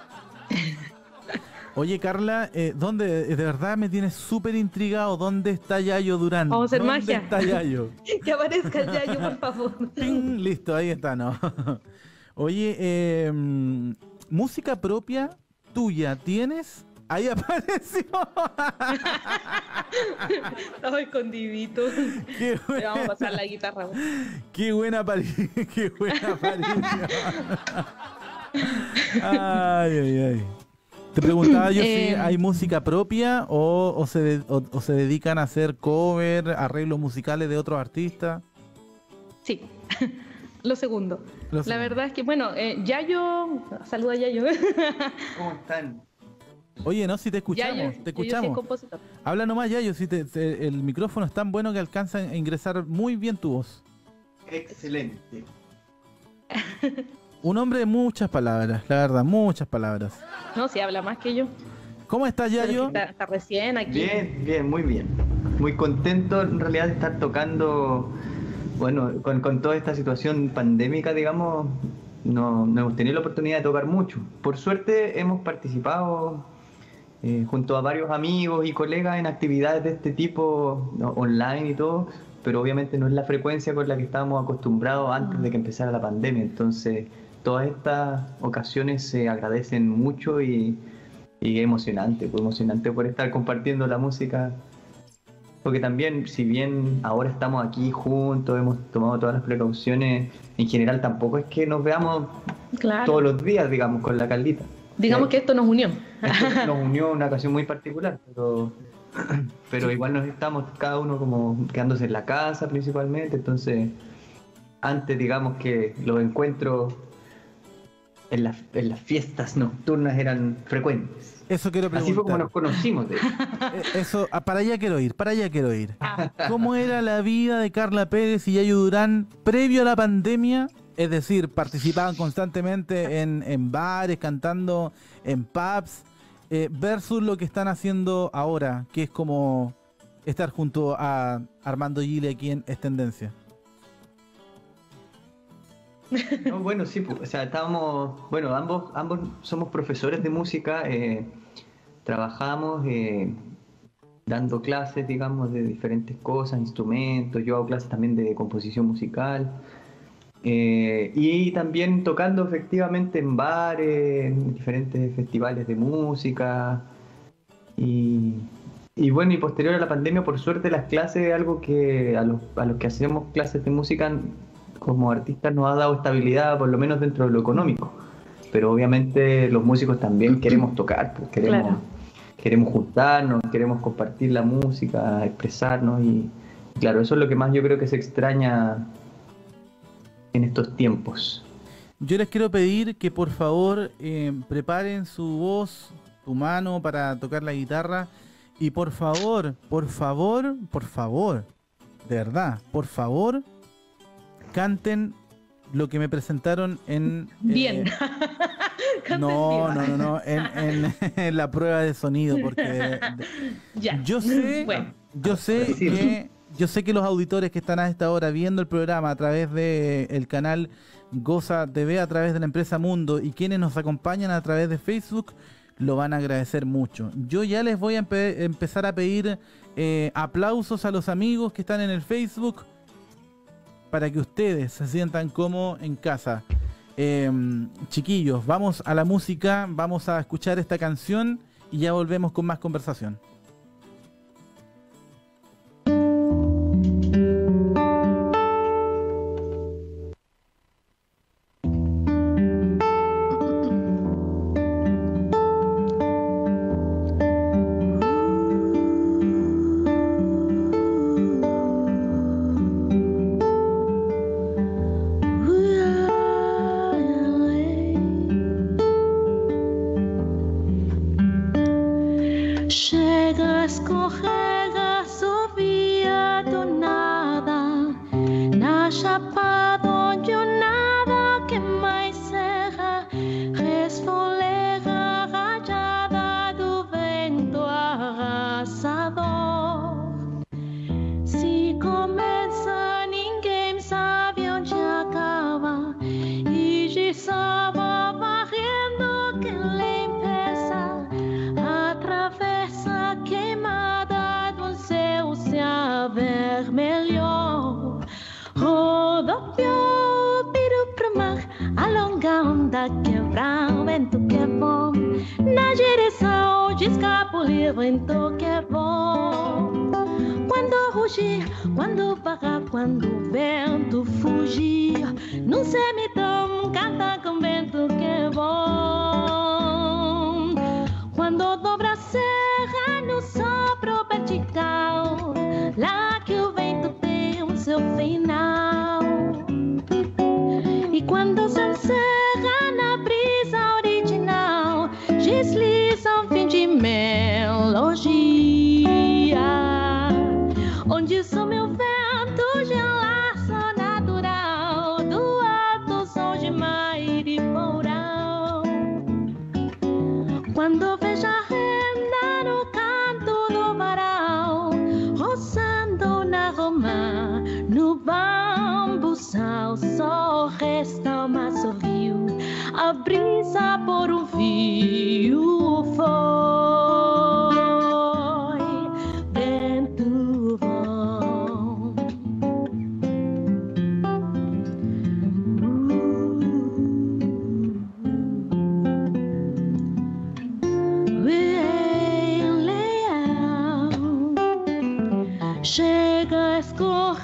Oye, Carla, eh, ¿dónde, de verdad me tienes súper intrigado? ¿Dónde está Yayo Durán? Vamos a hacer ¿Dónde magia. está Yayo? Que aparezca el Yayo, por favor. ¡Ping! Listo, ahí está, ¿no? Oye, eh, música propia tuya, ¿tienes? Ahí apareció. Estaba escondidito. Qué Le vamos a buena, pasar la guitarra. qué buena aparición. Qué buena aparición. Ay, ay, ay. Te preguntaba yo Eh, si hay música propia o, o, se, de- o- o se dedican a hacer cover, arreglos musicales de otros artistas. Sí, lo segundo. Lo La segundo. verdad es que, bueno, eh, Yayo, saluda a Yayo. ¿Cómo están? Oye, no, si te escuchamos, Yayo, te Yayo sí es escuchamos. compositor. Habla nomás, Yayo, si te, te- el micrófono es tan bueno que alcanza a ingresar muy bien tu voz. Excelente. Un hombre de muchas palabras, la verdad, muchas palabras. No, si habla más que yo. ¿Cómo estás, Pero es que Yayo? está, está recién aquí. Bien, bien, muy bien. Muy contento en realidad de estar tocando, bueno, con, con toda esta situación pandémica, digamos, no, no hemos tenido la oportunidad de tocar mucho. Por suerte hemos participado eh, junto a varios amigos y colegas en actividades de este tipo, ¿no? Online y todo, pero obviamente no es la frecuencia con la que estábamos acostumbrados antes de que empezara la pandemia. Entonces, todas estas ocasiones se agradecen mucho y, y emocionante, pues emocionante por estar compartiendo la música porque también, si bien ahora estamos aquí juntos, hemos tomado todas las precauciones, en general tampoco es que nos veamos Claro. todos los días, digamos, con la Carlita. Digamos Eh, que esto nos unió. Esto nos unió en una ocasión muy particular, pero, pero igual nos estamos cada uno como quedándose en la casa principalmente, entonces antes digamos que los encuentros en las, en las fiestas nocturnas eran frecuentes. Eso quiero preguntar. Así fue como nos conocimos, de hecho. Eh, Eso, ah, para allá quiero ir, para allá quiero ir. ¿Cómo era la vida de Carla Pérez y Yayo Durán previo a la pandemia? Es decir, participaban constantemente en, en bares, cantando en pubs, eh, versus lo que están haciendo ahora, que es como estar junto a Armando Gili aquí en Es Tendencia. No, bueno, sí, pues, o sea, estábamos, bueno, ambos, ambos somos profesores de música, eh, trabajamos eh, dando clases, digamos, de diferentes cosas, instrumentos, yo hago clases también de composición musical, eh, y también tocando efectivamente en bares, en diferentes festivales de música, y, y bueno, y posterior a la pandemia, por suerte, las clases es algo que a los, a los que hacemos clases de música como artistas nos ha dado estabilidad, por lo menos dentro de lo económico. Pero obviamente los músicos también queremos tocar, pues, queremos, Claro. queremos juntarnos, queremos compartir la música, expresarnos y claro, eso es lo que más yo creo que se extraña en estos tiempos. Yo les quiero pedir que por favor eh, preparen su voz, tu mano para tocar la guitarra y por favor, por favor, por favor, de verdad, por favor, canten lo que me presentaron en... Bien. eh, Canten no, bien. no, no, no, en, en- en la prueba de sonido, porque de- de- Ya. yo sé, Bueno. yo sé Sí. que, yo sé que los auditores que están a esta hora viendo el programa a través del canal Goza T V, a través de la empresa Mundo y quienes nos acompañan a través de Facebook, lo van a agradecer mucho. Yo ya les voy a empe- empezar a pedir eh, aplausos a los amigos que están en el Facebook, para que ustedes se sientan como en casa. Eh, chiquillos, vamos a la música, vamos a escuchar esta canción y ya volvemos con más conversación. Chega, escorrega, subia do nada, na chapada onde o nada que mais serra, resfolega rajada do vento arrasador. Se começa, ninguém sabe onde acaba, e de saba varrendo que limpeza atravessa queimada do céu se avermelhou. Rodopiou, piru pro mar, alonga onda, quebrar o vento que é bom, na direção de escapulir, vento que é bom. Quando rugir, quando parar, quando o vento fugir, num semitão canta com vento que é bom. Quando dobra a serra no sopro vertical, lá que o vento tem o seu final. E quando se encerra na brisa original, desliza um fim de melodia, onde some o vento de laço natural, do alto som de Mairiporão. Quando vejo a renda no canto do varal, roçando na roma, no bambuçal, só resta uma sorriu, a brisa por um fio foi vento bom.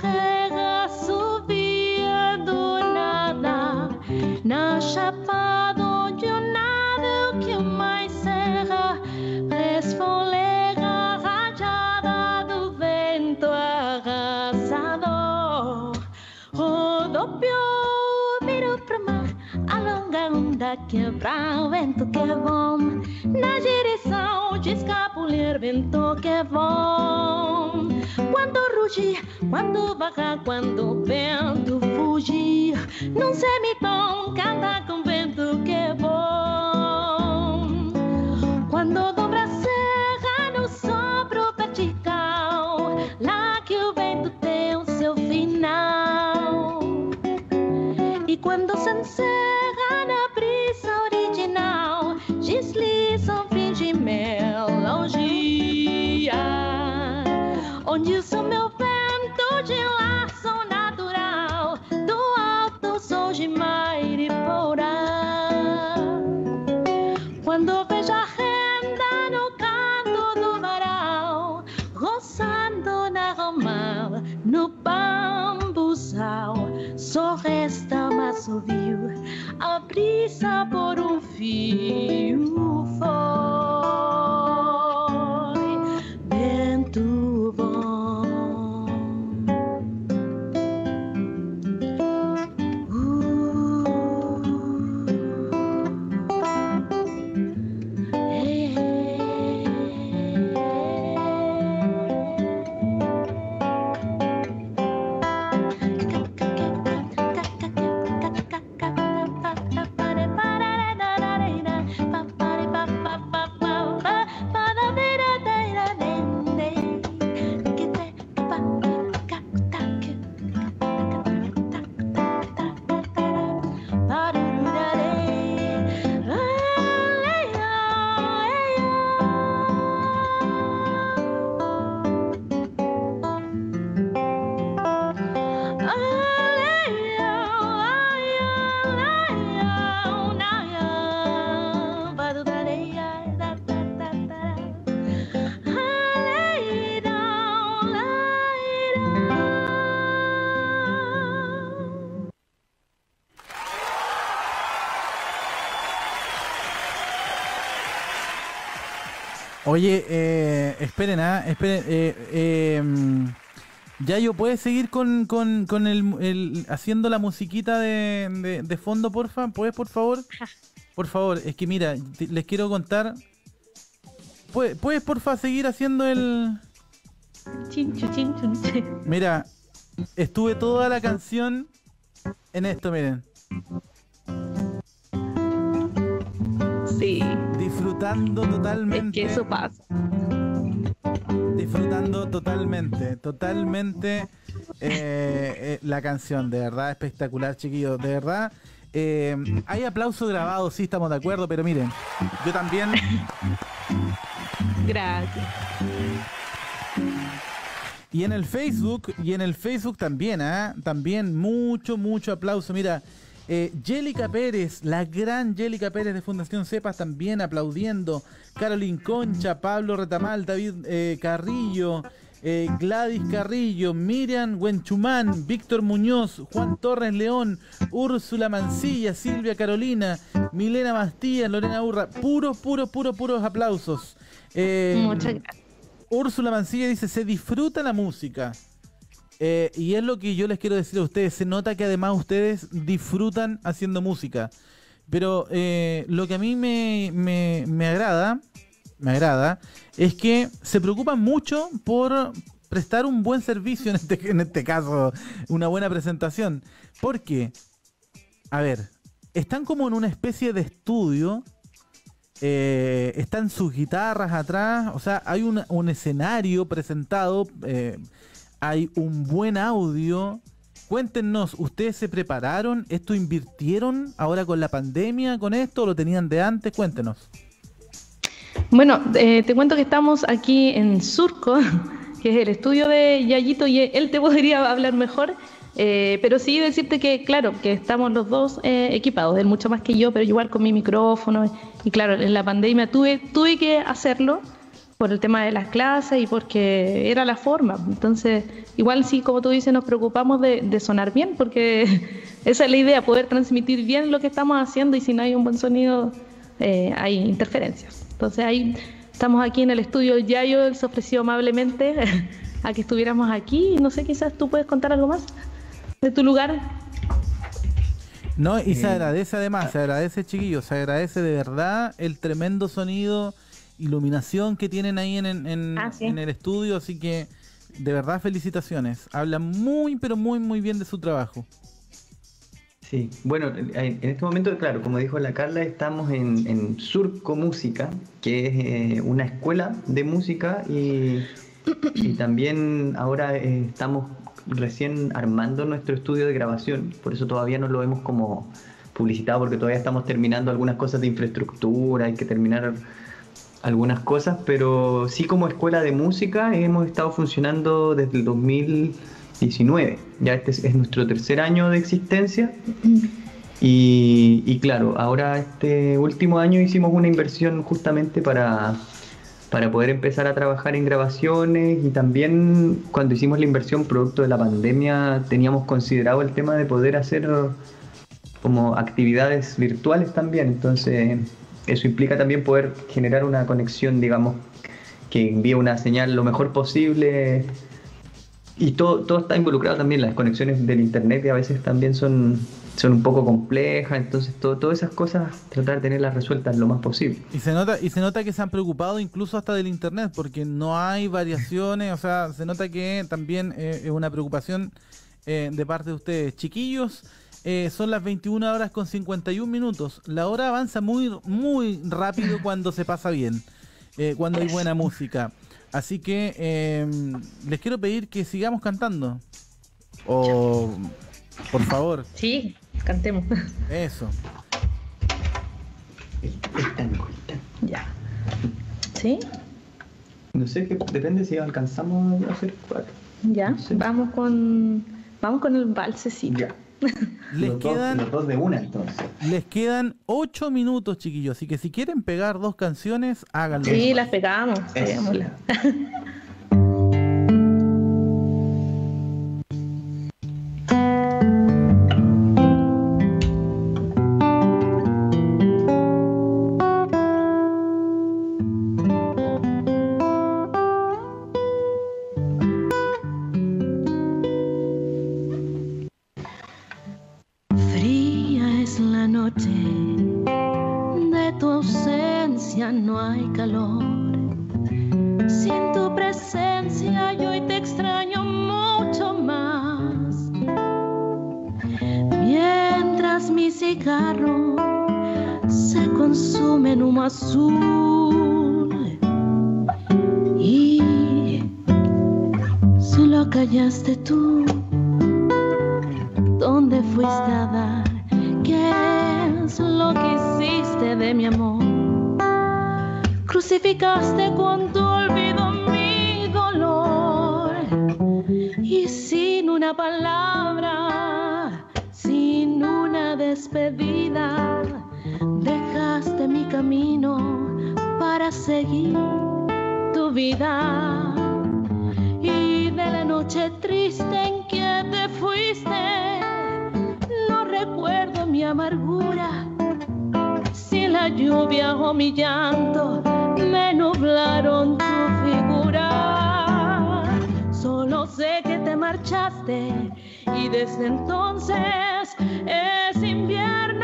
carrega subia do nada, na chapada onde o nada que mais serra resfolega rajada do vento arrasador. Rodopiou, virou pra mar, a longa onda quebra o vento que é bom, na direção de escapulir vento que é bom. Quando rugir, quando vagar, quando o vento fugir, num semitom canta com vento que é bom. Quando dobra a serra no sopro vertical, lá que o vento tem o seu final. E quando se encerra na brisa original, desliza um fim de melodia, onde o som meu vento de laço natural, do alto surge Mairiporã. Quando vejo a renda no canto do varal, roçando na romã, no bambuzal, só resta um assovio, a brisa por um fio foi vento bom. Uh, hey, Oye, eh, esperen, ah, esperen. Eh, eh, Yayo, ¿puedes seguir con, con, con el, el haciendo la musiquita de, de, de fondo, porfa? ¿Puedes, por favor? Por favor, es que mira, te, les quiero contar. ¿Puedes, ¿Puedes, porfa, seguir haciendo el...? Chinchu, chinchu, chinchu. Mira, estuve toda la canción en esto, miren. Sí. Disfrutando totalmente. Es que eso pasa. Disfrutando totalmente, totalmente eh, eh, la canción, de verdad espectacular, chiquillos, de verdad. Eh, hay aplauso grabado, sí, estamos de acuerdo, pero miren, yo también. Gracias. Y en el Facebook, y en el Facebook también, ¿ah? ¿eh? También mucho, mucho aplauso. Mira, eh, Yélica Pérez, la gran Yélica Pérez de Fundación Cepas también aplaudiendo. Carolyn Concha, Pablo Retamal, David eh, Carrillo, eh, Gladys Carrillo, Miriam Huenchumán, Víctor Muñoz, Juan Torres León, Úrsula Mancilla, Silvia Carolina, Milena Mastías, Lorena Urra. Puros, puros, puros, puros aplausos. Eh, Muchas gracias. Úrsula Mancilla dice, se disfruta la música. Eh, y es lo que yo les quiero decir a ustedes. Se nota que además ustedes disfrutan haciendo música. Pero eh, lo que a mí me, me, me agrada, me agrada, es que se preocupan mucho por prestar un buen servicio, en este, en este caso, una buena presentación. Porque, a ver, están como en una especie de estudio. Eh, están sus guitarras atrás, o sea, hay un, un escenario presentado, eh, hay un buen audio. Cuéntenos, ¿ustedes se prepararon? ¿Esto invirtieron ahora con la pandemia con esto o lo tenían de antes? Cuéntenos. Bueno, eh, te cuento que estamos aquí en Surco, que es el estudio de Yayito, y él te podría hablar mejor. Eh, pero sí decirte que, claro, que estamos los dos eh, equipados, él mucho más que yo, pero igual con mi micrófono. Y claro, en la pandemia tuve, tuve que hacerlo por el tema de las clases y porque era la forma. Entonces, igual sí, como tú dices, nos preocupamos de, de sonar bien, porque esa es la idea, poder transmitir bien lo que estamos haciendo, y si no hay un buen sonido, eh, hay interferencias. Entonces ahí estamos aquí en el estudio Yayo, él se ofreció amablemente a que estuviéramos aquí. No sé, quizás tú puedes contar algo más de tu lugar. No, y se agradece además, se agradece, chiquillos, se agradece de verdad el tremendo sonido, iluminación que tienen ahí en, en, en, Ah, sí. en el estudio, así que de verdad felicitaciones. Hablan muy, pero muy, muy bien de su trabajo. Sí, bueno, en en este momento, claro, como dijo la Carla, estamos en, en Surco Música, que es eh, una escuela de música, y, y también ahora eh, estamos recién armando nuestro estudio de grabación, por eso todavía no lo hemos como publicitado, porque todavía estamos terminando algunas cosas de infraestructura, hay que terminar algunas cosas, pero sí, como escuela de música hemos estado funcionando desde el dos mil diecinueve, ya este es, es nuestro tercer año de existencia. Y, y claro, ahora este último año hicimos una inversión justamente para, para poder empezar a trabajar en grabaciones, y también cuando hicimos la inversión producto de la pandemia teníamos considerado el tema de poder hacer como actividades virtuales también, entonces eso implica también poder generar una conexión, digamos, que envíe una señal lo mejor posible, y todo, todo está involucrado también, las conexiones del internet, que a veces también son, son un poco complejas, entonces todo, todas esas cosas tratar de tenerlas resueltas lo más posible. Y se nota y se nota que se han preocupado incluso hasta del internet, porque no hay variaciones, o sea, se nota que también eh, es una preocupación eh, de parte de ustedes. Chiquillos, eh, son las veintiuna horas con cincuenta y un minutos. La hora avanza muy, muy rápido cuando se pasa bien, eh, cuando hay buena música. Así que eh, les quiero pedir que sigamos cantando. O, por favor. Sí, cantemos. Eso. El tango, el tango. Ya. ¿Sí? No sé, que depende si alcanzamos a hacer cuatro. Ya. Sí. Vamos con vamos con el valsecito. Ya. Les los, quedan, dos, los dos de una, entonces. les quedan ocho minutos, chiquillos. Así que si quieren pegar dos canciones, háganlo. Sí, las pegamos. Eso. Pegámoslas. Fría es la noche, de tu ausencia no hay calor. Sin tu presencia yo hoy te extraño mucho más. Mientras mi cigarro se consume en humo azul y solo callaste tú. ¿Dónde fuiste a dar? ¿Qué es lo que hiciste de mi amor? Crucificaste con tu olvido mi dolor, y sin una palabra, sin una despedida, dejaste mi camino para seguir tu vida. Y de la noche triste en que te fuiste, no recuerdo mi amargura. Si la lluvia o mi llanto me nublaron tu figura, solo sé que te marchaste y desde entonces es invierno.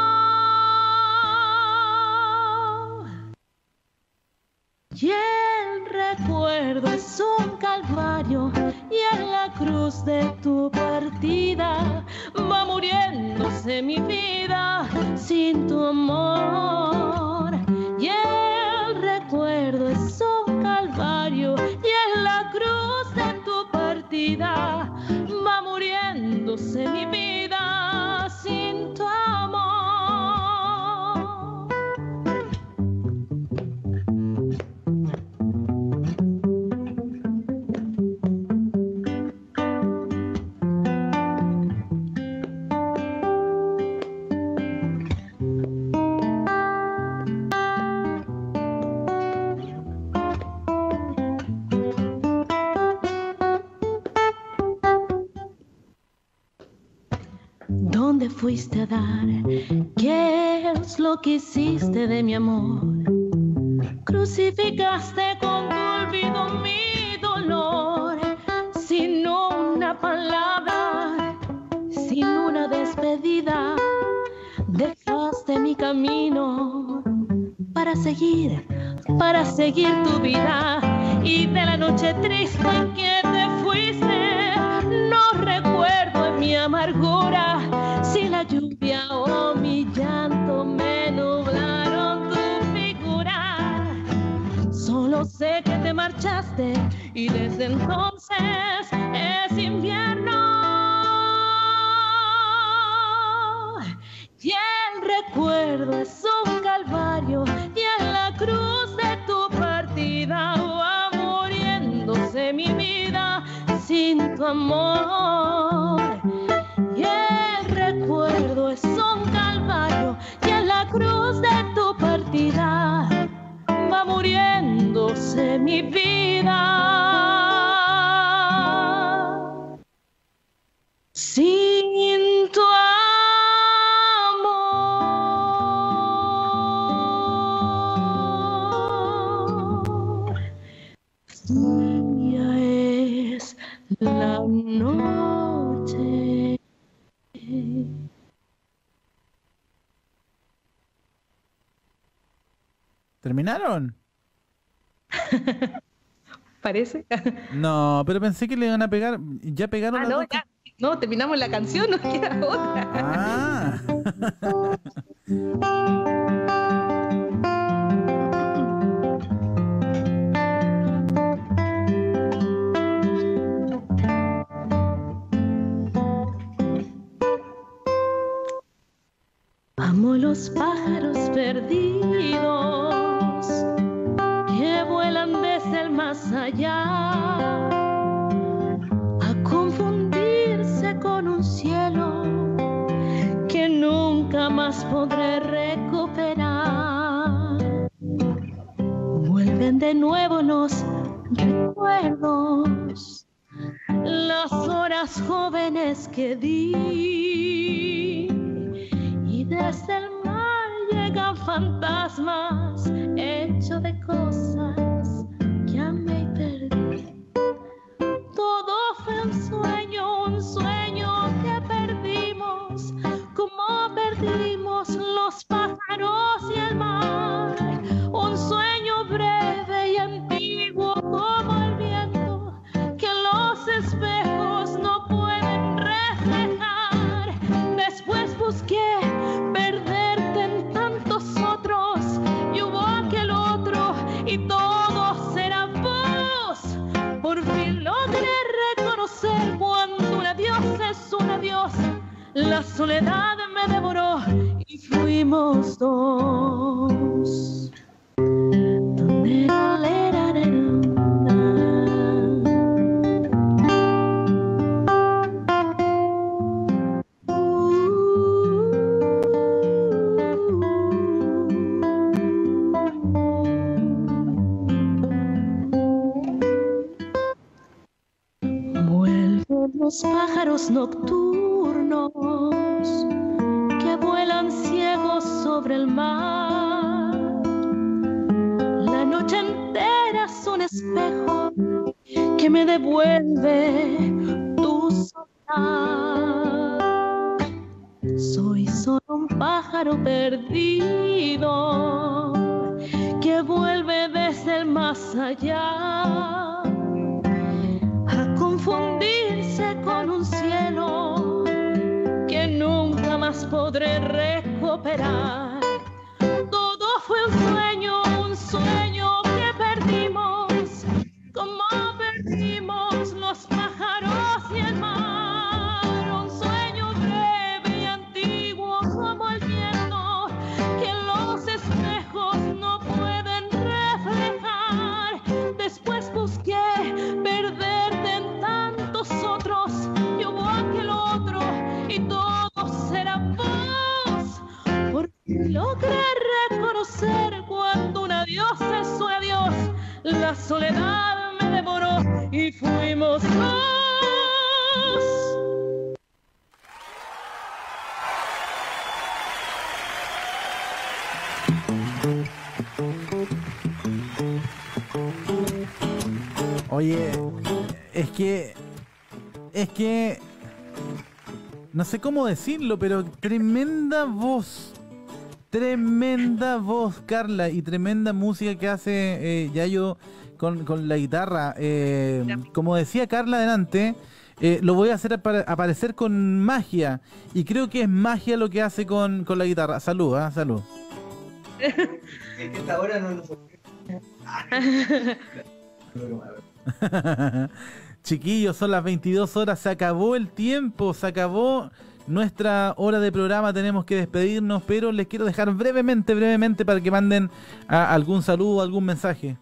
Y el recuerdo es un calvario, y en la cruz de tu partida va muriéndose mi vida sin tu amor. Y el recuerdo es un calvario, y en la cruz de tu partida va muriéndose mi vida sin tu amor. ¿Dónde fuiste a dar? ¿Qué es lo que hiciste de mi amor? Crucificaste con tu olvido mi dolor, sin una palabra, sin una despedida. Dejaste mi camino para seguir, para seguir tu vida. Y de la noche triste en que te fuiste, no recuerdo en mi amargura si la lluvia o mi llanto me nublaron tu figura. Solo sé que te marchaste y desde entonces es invierno. Y el recuerdo es un calvario y en la cruz de tu partida va muriéndose mi vida sin tu amor. Y el recuerdo es un calvario y en la cruz de tu partida va muriéndose mi vida sin tu amor. Ya es la noche. ¿Terminaron? Parece. No, pero pensé que le iban a pegar. ¿Ya pegaron Ah, las no, dos? ya. No, terminamos la canción, nos queda otra. Ah. Amo los pájaros perdidos que vuelan desde el más allá a confundirse con un cielo que nunca más podré recuperar. Vuelven de nuevo los recuerdos, las horas jóvenes que di. Desde el mar llegan fantasmas hechos de cosas que amé y perdí. Todo fue un sueño, un sueño que perdimos, como perdimos los pájaros y el mar. Un sueño breve y antiguo como el viento que los espejos no pueden reflejar. Después busqué perderte en tantos otros y hubo aquel otro y todo será vos. Por fin logré reconocer cuando un adiós es un adiós. La soledad me devoró y fuimos dos. ¿Dónde era la los pájaros nocturnos que vuelan ciegos sobre el mar. La noche entera es un espejo que me devuelve tu soledad. Soy solo un pájaro perdido que vuelve desde el más allá a confundirse con un cielo que nunca más podré recuperar. Todo fue un sueño, un sueño que perdimos, como perdimos los pájaros y el mar. Un sueño breve y antiguo como el viento que los espejos no pueden reflejar. Después busqué perderte en tantos otros y hubo aquel otro y todo será vos. Porque logré reconocer cuando un adiós es un adiós. La soledad me devoró y fuimos dos. Oye, es que... Es que... No sé cómo decirlo, pero tremenda voz. Tremenda voz, Carla, y tremenda música que hace eh, Yayo con, con la guitarra. Eh, como decía Carla adelante, eh, lo voy a hacer apa- aparecer con magia. Y creo que es magia lo que hace con, con la guitarra. Salud, ¿eh? Salud. Es que hasta ahora no lo sé. Chiquillos, son las veintidós horas, se acabó el tiempo, se acabó nuestra hora de programa, tenemos que despedirnos, pero les quiero dejar brevemente, brevemente para que manden a algún saludo, algún mensaje.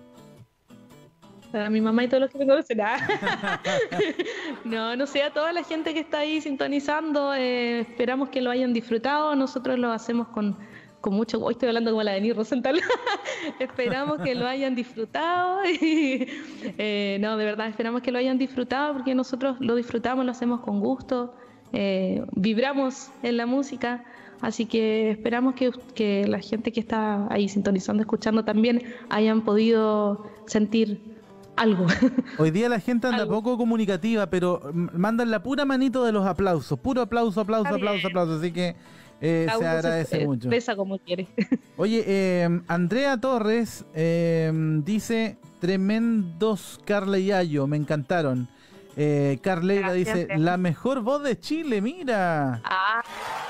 A mi mamá y todos los que me conocen. Ah. No, no sé, a toda la gente que está ahí sintonizando, eh, esperamos que lo hayan disfrutado, nosotros lo hacemos con, con mucho... Hoy estoy hablando como la de Denis Rosenthal. Esperamos que lo hayan disfrutado. Y, eh, no, de verdad, esperamos que lo hayan disfrutado porque nosotros lo disfrutamos, lo hacemos con gusto, eh, vibramos en la música. Así que esperamos que, que la gente que está ahí sintonizando, escuchando también hayan podido sentir algo. Hoy día la gente anda Algo. poco comunicativa, pero m- mandan la pura manito de los aplausos, puro aplauso, aplauso, Está aplauso, bien. aplauso, así que eh, Cada se uno agradece eh, mucho. expresa como quiere. Oye, eh, Andrea Torres eh, dice, tremendos Carla y Yayo, me encantaron. Eh, Carleira Gracias, dice, Andrea. la mejor voz de Chile, mira. Ah.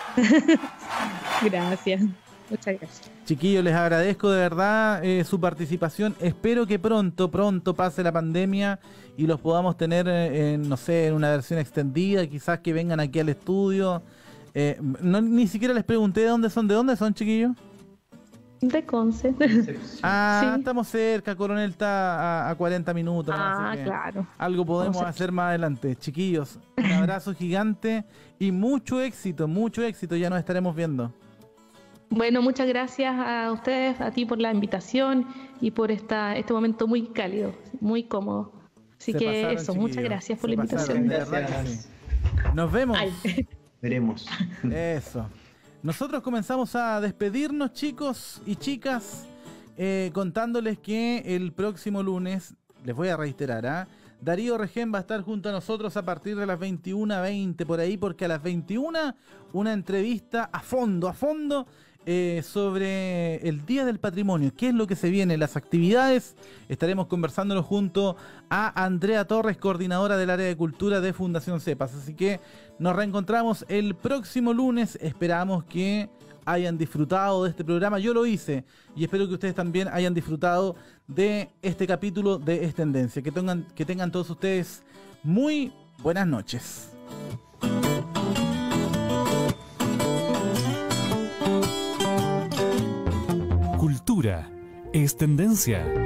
Gracias. Muchas gracias. Chiquillos, les agradezco de verdad eh, su participación. Espero que pronto, pronto pase la pandemia y los podamos tener, eh, en, no sé, en una versión extendida, quizás que vengan aquí al estudio. Eh, no, ni siquiera les pregunté de dónde son, ¿de dónde son, chiquillos? De Conce. Ah, Sí. estamos cerca, Coronel está a, a cuarenta minutos. ¿no? Ah, Así que claro. algo podemos Conce. hacer más adelante. Chiquillos, un abrazo gigante y mucho éxito, mucho éxito. Ya nos estaremos viendo. Bueno, muchas gracias a ustedes, a ti por la invitación y por esta, este momento muy cálido, muy cómodo. Así Se que pasaron, eso, muchas chiquillos. gracias por Se la pasaron, invitación. de verdad que sí. Nos vemos. Ay. Veremos. Eso. Nosotros comenzamos a despedirnos, chicos y chicas, eh, contándoles que el próximo lunes, les voy a reiterar, ¿ah? Darío Regén va a estar junto a nosotros a partir de las veintiuna veinte por ahí, porque a las veintiuna una entrevista a fondo, a fondo, eh, sobre el Día del Patrimonio, qué es lo que se viene, las actividades. Estaremos conversándolo junto a Andrea Torres, coordinadora del área de cultura de Fundación CEPAS. Así que nos reencontramos el próximo lunes. Esperamos que hayan disfrutado de este programa. Yo lo hice y espero que ustedes también hayan disfrutado de este capítulo de Es Tendencia. Que tengan, que tengan todos ustedes muy buenas noches. Cultura es tendencia.